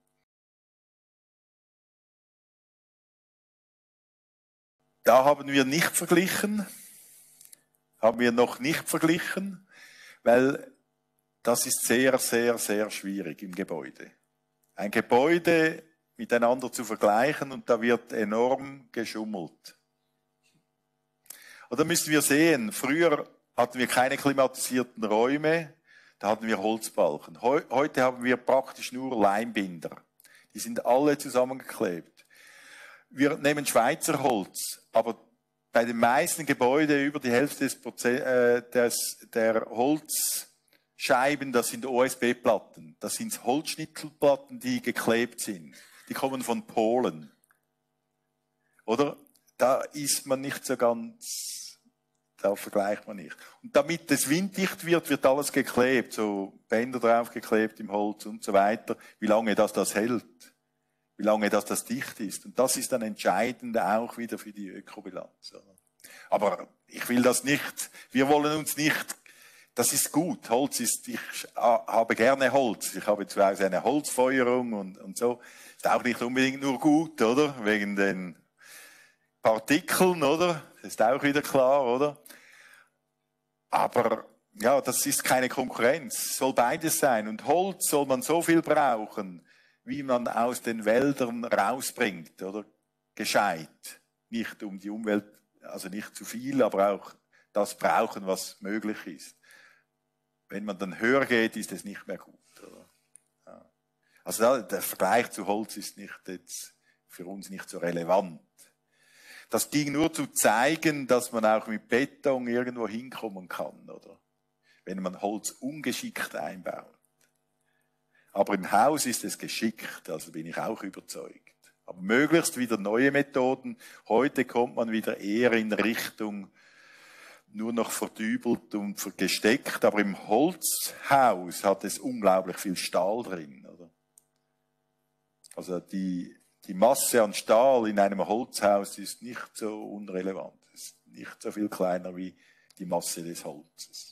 Speaker 2: Da haben wir nicht verglichen, haben wir noch nicht verglichen, weil das ist sehr, sehr, sehr schwierig im Gebäude. Ein Gebäude miteinander zu vergleichen und da wird enorm geschummelt. Und da müssen wir sehen, früher hatten wir keine klimatisierten Räume, da hatten wir Holzbalken. Heute haben wir praktisch nur Leimbinder. Die sind alle zusammengeklebt. Wir nehmen Schweizer Holz, aber bei den meisten Gebäuden über die Hälfte des Proze äh, des, der Holzscheiben, das sind O S B-Platten. Das sind Holzschnitzelplatten, die geklebt sind. Die kommen von Polen. Oder? Da ist man nicht so ganz, da vergleicht man nicht. Und damit es winddicht wird, wird alles geklebt, so Bänder draufgeklebt im Holz und so weiter. Wie lange das das hält? Wie lange das, das dicht ist. Und das ist dann entscheidend auch wieder für die Ökobilanz. Aber ich will das nicht, wir wollen uns nicht, das ist gut, Holz ist, ich habe gerne Holz, ich habe zu Hause eine Holzfeuerung und, und so. Ist auch nicht unbedingt nur gut, oder? Wegen den Partikeln, oder? Das ist auch wieder klar, oder? Aber ja, das ist keine Konkurrenz, es soll beides sein. Und Holz soll man so viel brauchen, wie man aus den Wäldern rausbringt, oder? Gescheit. Nicht um die Umwelt, also nicht zu viel, aber auch das brauchen, was möglich ist. wenn man dann höher geht, ist es nicht mehr gut. Oder? Ja. Also da, der Vergleich zu Holz ist nicht jetzt für uns nicht so relevant. Das ging nur zu zeigen, dass man auch mit Beton irgendwo hinkommen kann, oder? Wenn man Holz ungeschickt einbaut. Aber im Haus ist es geschickt, also bin ich auch überzeugt. Aber möglichst wieder neue Methoden. Heute kommt man wieder eher in Richtung nur noch verdübelt und gesteckt. Aber im Holzhaus hat es unglaublich viel Stahl drin, oder? Also die, die Masse an Stahl in einem Holzhaus ist nicht so unrelevant. Es ist nicht so viel kleiner wie die Masse des Holzes.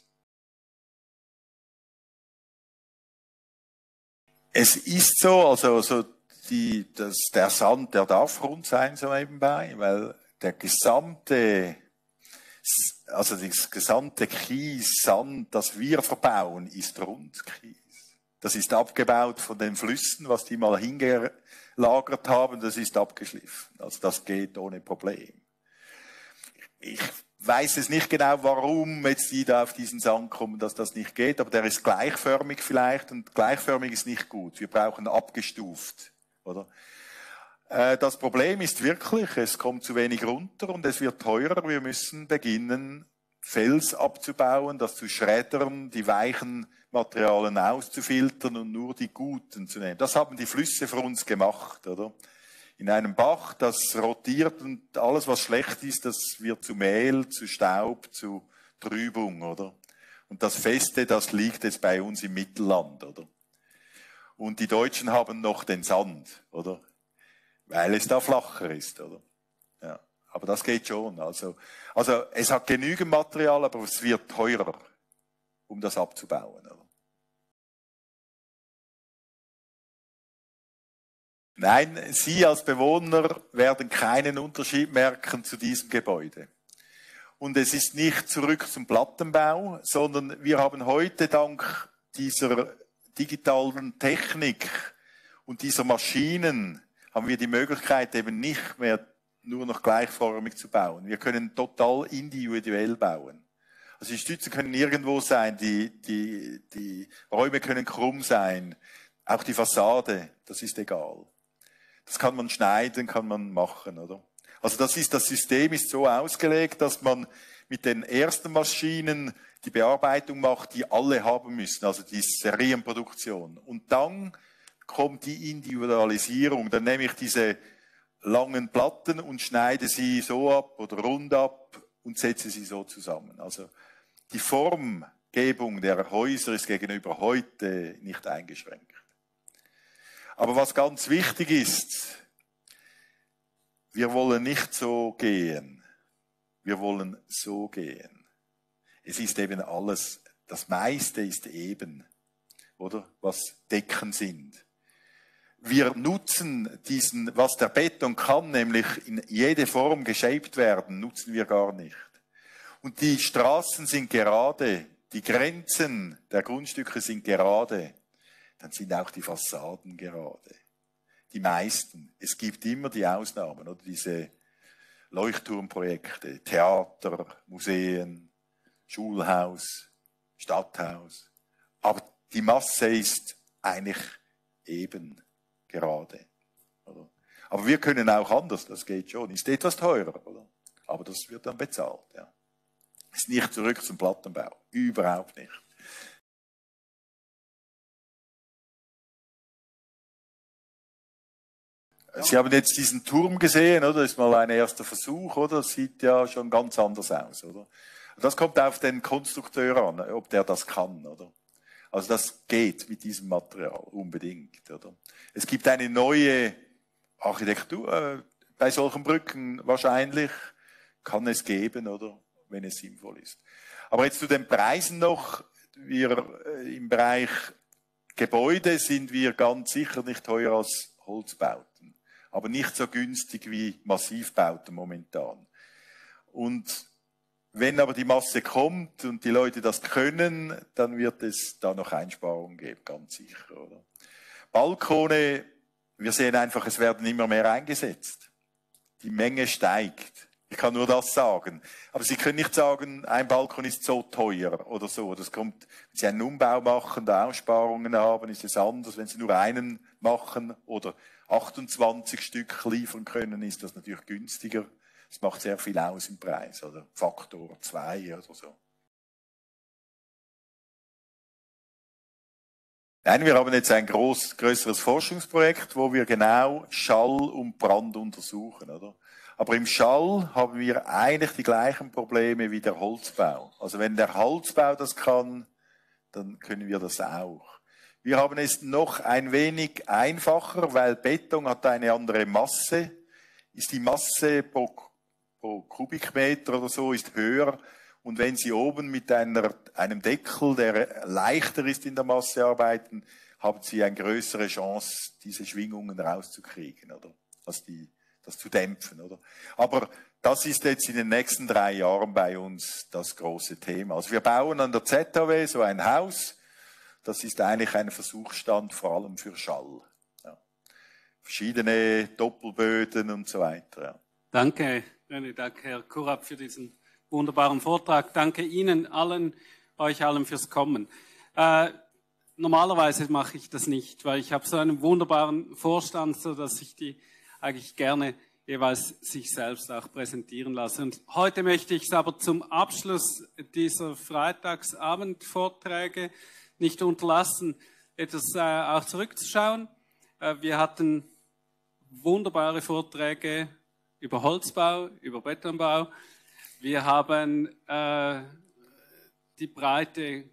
Speaker 2: Es ist so, also, also die, das, der Sand, der darf rund sein, so nebenbei, weil der gesamte, also das gesamte Kies, Sand, das wir verbauen, ist Rundkies. Das ist abgebaut von den Flüssen, was die mal hingelagert haben, das ist abgeschliffen. Also das geht ohne Problem. Ich weiß es nicht genau, warum jetzt die da auf diesen Sand kommen, dass das nicht geht, aber der ist gleichförmig vielleicht und gleichförmig ist nicht gut. Wir brauchen abgestuft, oder? Äh, das Problem ist wirklich, es kommt zu wenig runter und es wird teurer. Wir müssen beginnen, Fels abzubauen, das zu schreddern, die weichen Materialien auszufiltern und nur die guten zu nehmen. Das haben die Flüsse für uns gemacht, oder? In einem Bach, das rotiert und alles, was schlecht ist, das wird zu Mehl, zu Staub, zu Trübung, oder? Und das Feste, das liegt jetzt bei uns im Mittelland, oder? Und die Deutschen haben noch den Sand, oder? Weil es da flacher ist, oder? Ja. Aber das geht schon. Also, also, es hat genügend Material, aber es wird teurer, um das abzubauen, oder? Nein, Sie als Bewohner werden keinen Unterschied merken zu diesem Gebäude. Und es ist nicht zurück zum Plattenbau, sondern wir haben heute dank dieser digitalen Technik und dieser Maschinen haben wir die Möglichkeit eben nicht mehr nur noch gleichförmig zu bauen. Wir können total individuell bauen. Also die Stützen können irgendwo sein, die, die, die Räume können krumm sein, auch die Fassade, das ist egal. Das kann man schneiden, kann man machen, oder? Also das ist, das System ist so ausgelegt, dass man mit den ersten Maschinen die Bearbeitung macht, die alle haben müssen, also die Serienproduktion. Und dann kommt die Individualisierung. Dann nehme ich diese langen Platten und schneide sie so ab oder rund ab und setze sie so zusammen. Also die Formgebung der Häuser ist gegenüber heute nicht eingeschränkt. Aber was ganz wichtig ist, wir wollen nicht so gehen. Wir wollen so gehen. Es ist eben alles, das meiste ist eben, oder? Was Decken sind. Wir nutzen diesen, was der Beton kann, nämlich in jede Form geshaped werden, nutzen wir gar nicht. Und die Straßen sind gerade, die Grenzen der Grundstücke sind gerade. Dann sind auch die Fassaden gerade. Die meisten. Es gibt immer die Ausnahmen, oder diese Leuchtturmprojekte, Theater, Museen, Schulhaus, Stadthaus. Aber die Masse ist eigentlich eben gerade. Oder? Aber wir können auch anders, das geht schon. Ist etwas teurer, oder? Aber das wird dann bezahlt. Ja. Ist nicht zurück zum Plattenbau. Überhaupt nicht. Sie haben jetzt diesen Turm gesehen, oder? Das ist mal ein erster Versuch, oder? Das sieht ja schon ganz anders aus, oder? Das kommt auf den Konstrukteur an, ob der das kann, oder? Also das geht mit diesem Material unbedingt, oder? Es gibt eine neue Architektur äh, bei solchen Brücken wahrscheinlich, kann es geben, oder? Wenn es sinnvoll ist. Aber jetzt zu den Preisen noch. Wir äh, im Bereich Gebäude sind wir ganz sicher nicht teurer als Holzbauten, aber nicht so günstig wie Massivbauten momentan. Und wenn aber die Masse kommt und die Leute das können, dann wird es da noch Einsparungen geben, ganz sicher, oder? Balkone, wir sehen einfach, es werden immer mehr eingesetzt. Die Menge steigt Ich kann nur das sagen. Aber Sie können nicht sagen, ein Balkon ist so teuer oder so. Das kommt, wenn Sie einen Umbau machen, da Aussparungen haben, ist es anders. Wenn Sie nur einen machen oder achtundzwanzig Stück liefern können, ist das natürlich günstiger. Das macht sehr viel aus im Preis, oder Faktor zwei oder so. Nein, wir haben jetzt ein groß, größeres Forschungsprojekt, wo wir genau Schall und Brand untersuchen, oder? Aber im Schall haben wir eigentlich die gleichen Probleme wie der Holzbau. Also wenn der Holzbau das kann, dann können wir das auch. Wir haben es noch ein wenig einfacher, weil Beton hat eine andere Masse. Ist die Masse pro, pro Kubikmeter oder so ist höher. Und wenn Sie oben mit einer, einem Deckel, der leichter ist in der Masse arbeiten, haben Sie eine größere Chance, diese Schwingungen rauszukriegen, oder? Also die, das zu dämpfen, oder? Aber das ist jetzt in den nächsten drei Jahren bei uns das große Thema. Also wir bauen an der Z H W so ein Haus. Das ist eigentlich ein Versuchsstand vor allem für Schall. Ja. Verschiedene Doppelböden und so weiter. Ja.
Speaker 3: Danke, René, danke Herr Kurab für diesen wunderbaren Vortrag. Danke Ihnen allen, euch allen fürs Kommen. Äh, normalerweise mache ich das nicht, weil ich habe so einen wunderbaren Vorstand, so dass ich die eigentlich gerne jeweils sich selbst auch präsentieren lasse. Und heute möchte ich es aber zum Abschluss dieser Freitagsabendvorträge nicht unterlassen, etwas äh, auch zurückzuschauen. Äh, wir hatten wunderbare Vorträge über Holzbau, über Betonbau. Wir haben äh, die Breite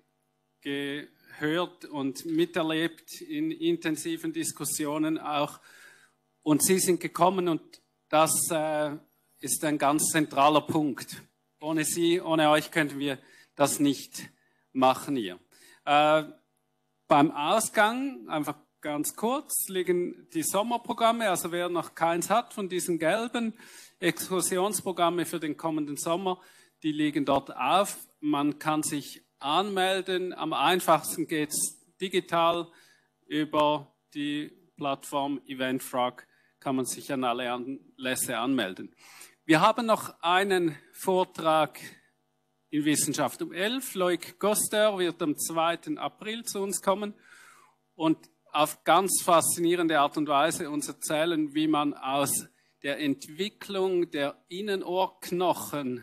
Speaker 3: gehört und miterlebt in intensiven Diskussionen auch. Und Sie sind gekommen und das äh, ist ein ganz zentraler Punkt. Ohne Sie, ohne euch könnten wir das nicht machen hier. Äh, beim Ausgang, einfach ganz kurz, liegen die Sommerprogramme, also wer noch keins hat von diesen gelben Exkursionsprogramme für den kommenden Sommer, die liegen dort auf. Man kann sich anmelden. Am einfachsten geht es digital über die Plattform Eventfrog, kann man sich an alle Anlässe anmelden. Wir haben noch einen Vortrag in Wissenschaft um elf. Loic Goster wird am zweiten April zu uns kommen und auf ganz faszinierende Art und Weise uns erzählen, wie man aus der Entwicklung der Innenohrknochen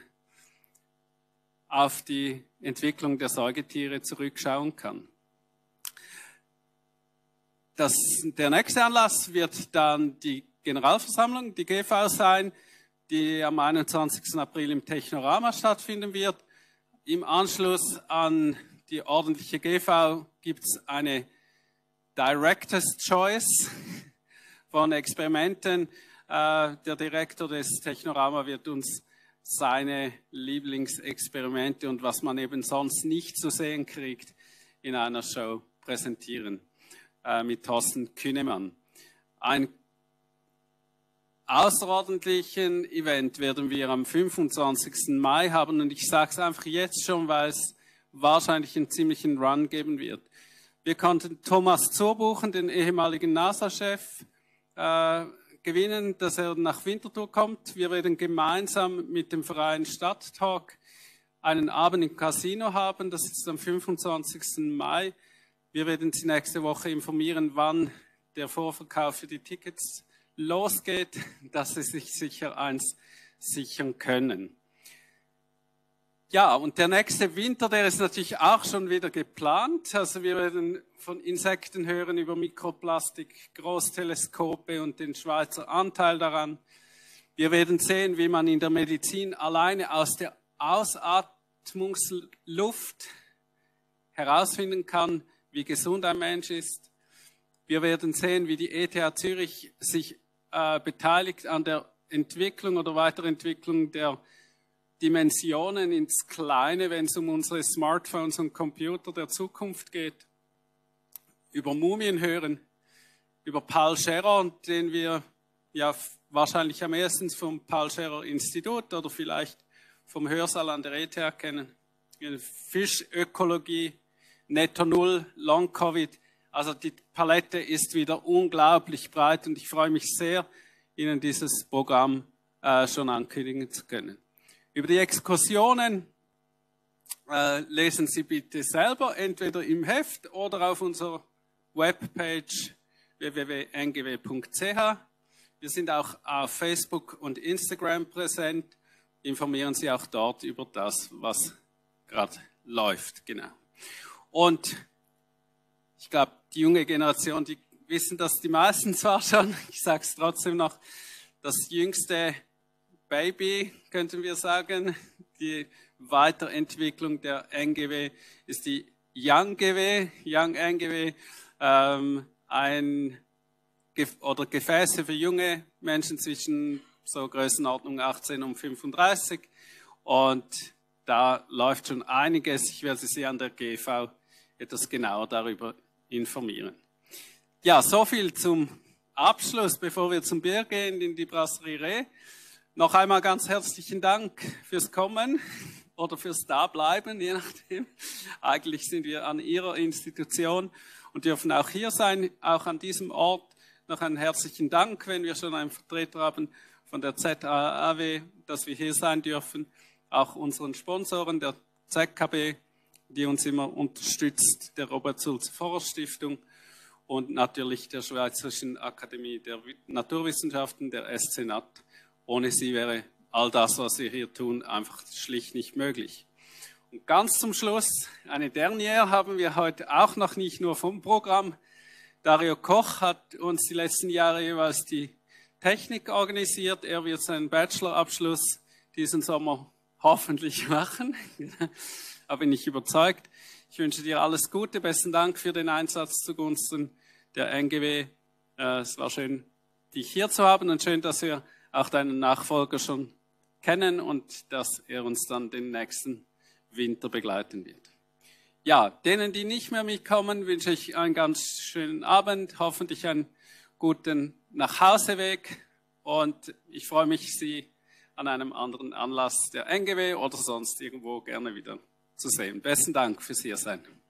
Speaker 3: auf die Entwicklung der Säugetiere zurückschauen kann. Das, der nächste Anlass wird dann die Generalversammlung, die G V sein, die am einundzwanzigsten April im Technorama stattfinden wird. Im Anschluss an die ordentliche G V gibt es eine Director's Choice von Experimenten. Äh, der Direktor des Technorama wird uns seine Lieblingsexperimente und was man eben sonst nicht zu sehen kriegt in einer Show präsentieren äh, mit Thorsten Kühnemann. Ein außerordentlichen Event werden wir am fünfundzwanzigsten Mai haben und ich sage es einfach jetzt schon, weil es wahrscheinlich einen ziemlichen Run geben wird. Wir konnten Thomas Zurbuchen, den ehemaligen NASA-Chef, äh, gewinnen, dass er nach Winterthur kommt. Wir werden gemeinsam mit dem Verein Stadttalk einen Abend im Casino haben. Das ist am fünfundzwanzigsten Mai. Wir werden Sie nächste Woche informieren, wann der Vorverkauf für die Tickets losgeht, dass Sie sich sicher eins sichern können. Ja, und der nächste Winter, der ist natürlich auch schon wieder geplant. Also wir werden von Insekten hören über Mikroplastik, Großteleskope und den Schweizer Anteil daran. Wir werden sehen, wie man in der Medizin alleine aus der Ausatmungsluft herausfinden kann, wie gesund ein Mensch ist. Wir werden sehen, wie die E T H Zürich sich äh, beteiligt an der Entwicklung oder Weiterentwicklung der Dimensionen ins Kleine, wenn es um unsere Smartphones und Computer der Zukunft geht. Über Mumien hören, über Paul Scherrer, den wir ja wahrscheinlich am ersten vom Paul Scherrer Institut oder vielleicht vom Hörsaal an der E T H kennen. Fischökologie, Netto Null, Long Covid. Also die Palette ist wieder unglaublich breit und ich freue mich sehr, Ihnen dieses Programm äh, schon ankündigen zu können. Über die Exkursionen äh, lesen Sie bitte selber, entweder im Heft oder auf unserer Webpage w w w punkt n g w punkt c h. Wir sind auch auf Facebook und Instagram präsent. Informieren Sie auch dort über das, was gerade läuft. Genau. Und ich glaube, die junge Generation, die wissen das die meisten zwar schon, ich sage es trotzdem noch, das jüngste Baby, könnten wir sagen, die Weiterentwicklung der N G W ist die Young G W, Young N G W, ähm, ein oder Gefäße für junge Menschen zwischen so Größenordnung achtzehn und fünfunddreißig. Und da läuft schon einiges. Ich werde Sie an der G V etwas genauer darüber informieren. Ja, so viel zum Abschluss, bevor wir zum Bier gehen in die Brasserie Reh. Noch einmal ganz herzlichen Dank fürs Kommen oder fürs Dableiben, je nachdem. Eigentlich sind wir an Ihrer Institution und dürfen auch hier sein, auch an diesem Ort. Noch einen herzlichen Dank, wenn wir schon einen Vertreter haben von der Z A A W, dass wir hier sein dürfen. Auch unseren Sponsoren, der Z K B, die uns immer unterstützt, der Robert-Sulzer-Forrer-Stiftung und natürlich der Schweizerischen Akademie der Naturwissenschaften, der S C N A T. Ohne sie wäre all das, was wir hier tun, einfach schlicht nicht möglich. Und ganz zum Schluss, eine Dernière haben wir heute auch noch nicht nur vom Programm. Dario Koch hat uns die letzten Jahre jeweils die Technik organisiert. Er wird seinen Bachelorabschluss diesen Sommer hoffentlich machen. Da bin ich überzeugt. Ich wünsche dir alles Gute. Besten Dank für den Einsatz zugunsten der N G W. Es war schön, dich hier zu haben und schön, dass wir auch deinen Nachfolger schon kennen und dass er uns dann den nächsten Winter begleiten wird. Ja, denen, die nicht mehr mitkommen, wünsche ich einen ganz schönen Abend, hoffentlich einen guten Nachhauseweg und ich freue mich, Sie an einem anderen Anlass der N G W oder sonst irgendwo gerne wieder zu sehen. Besten Dank fürs Hiersein.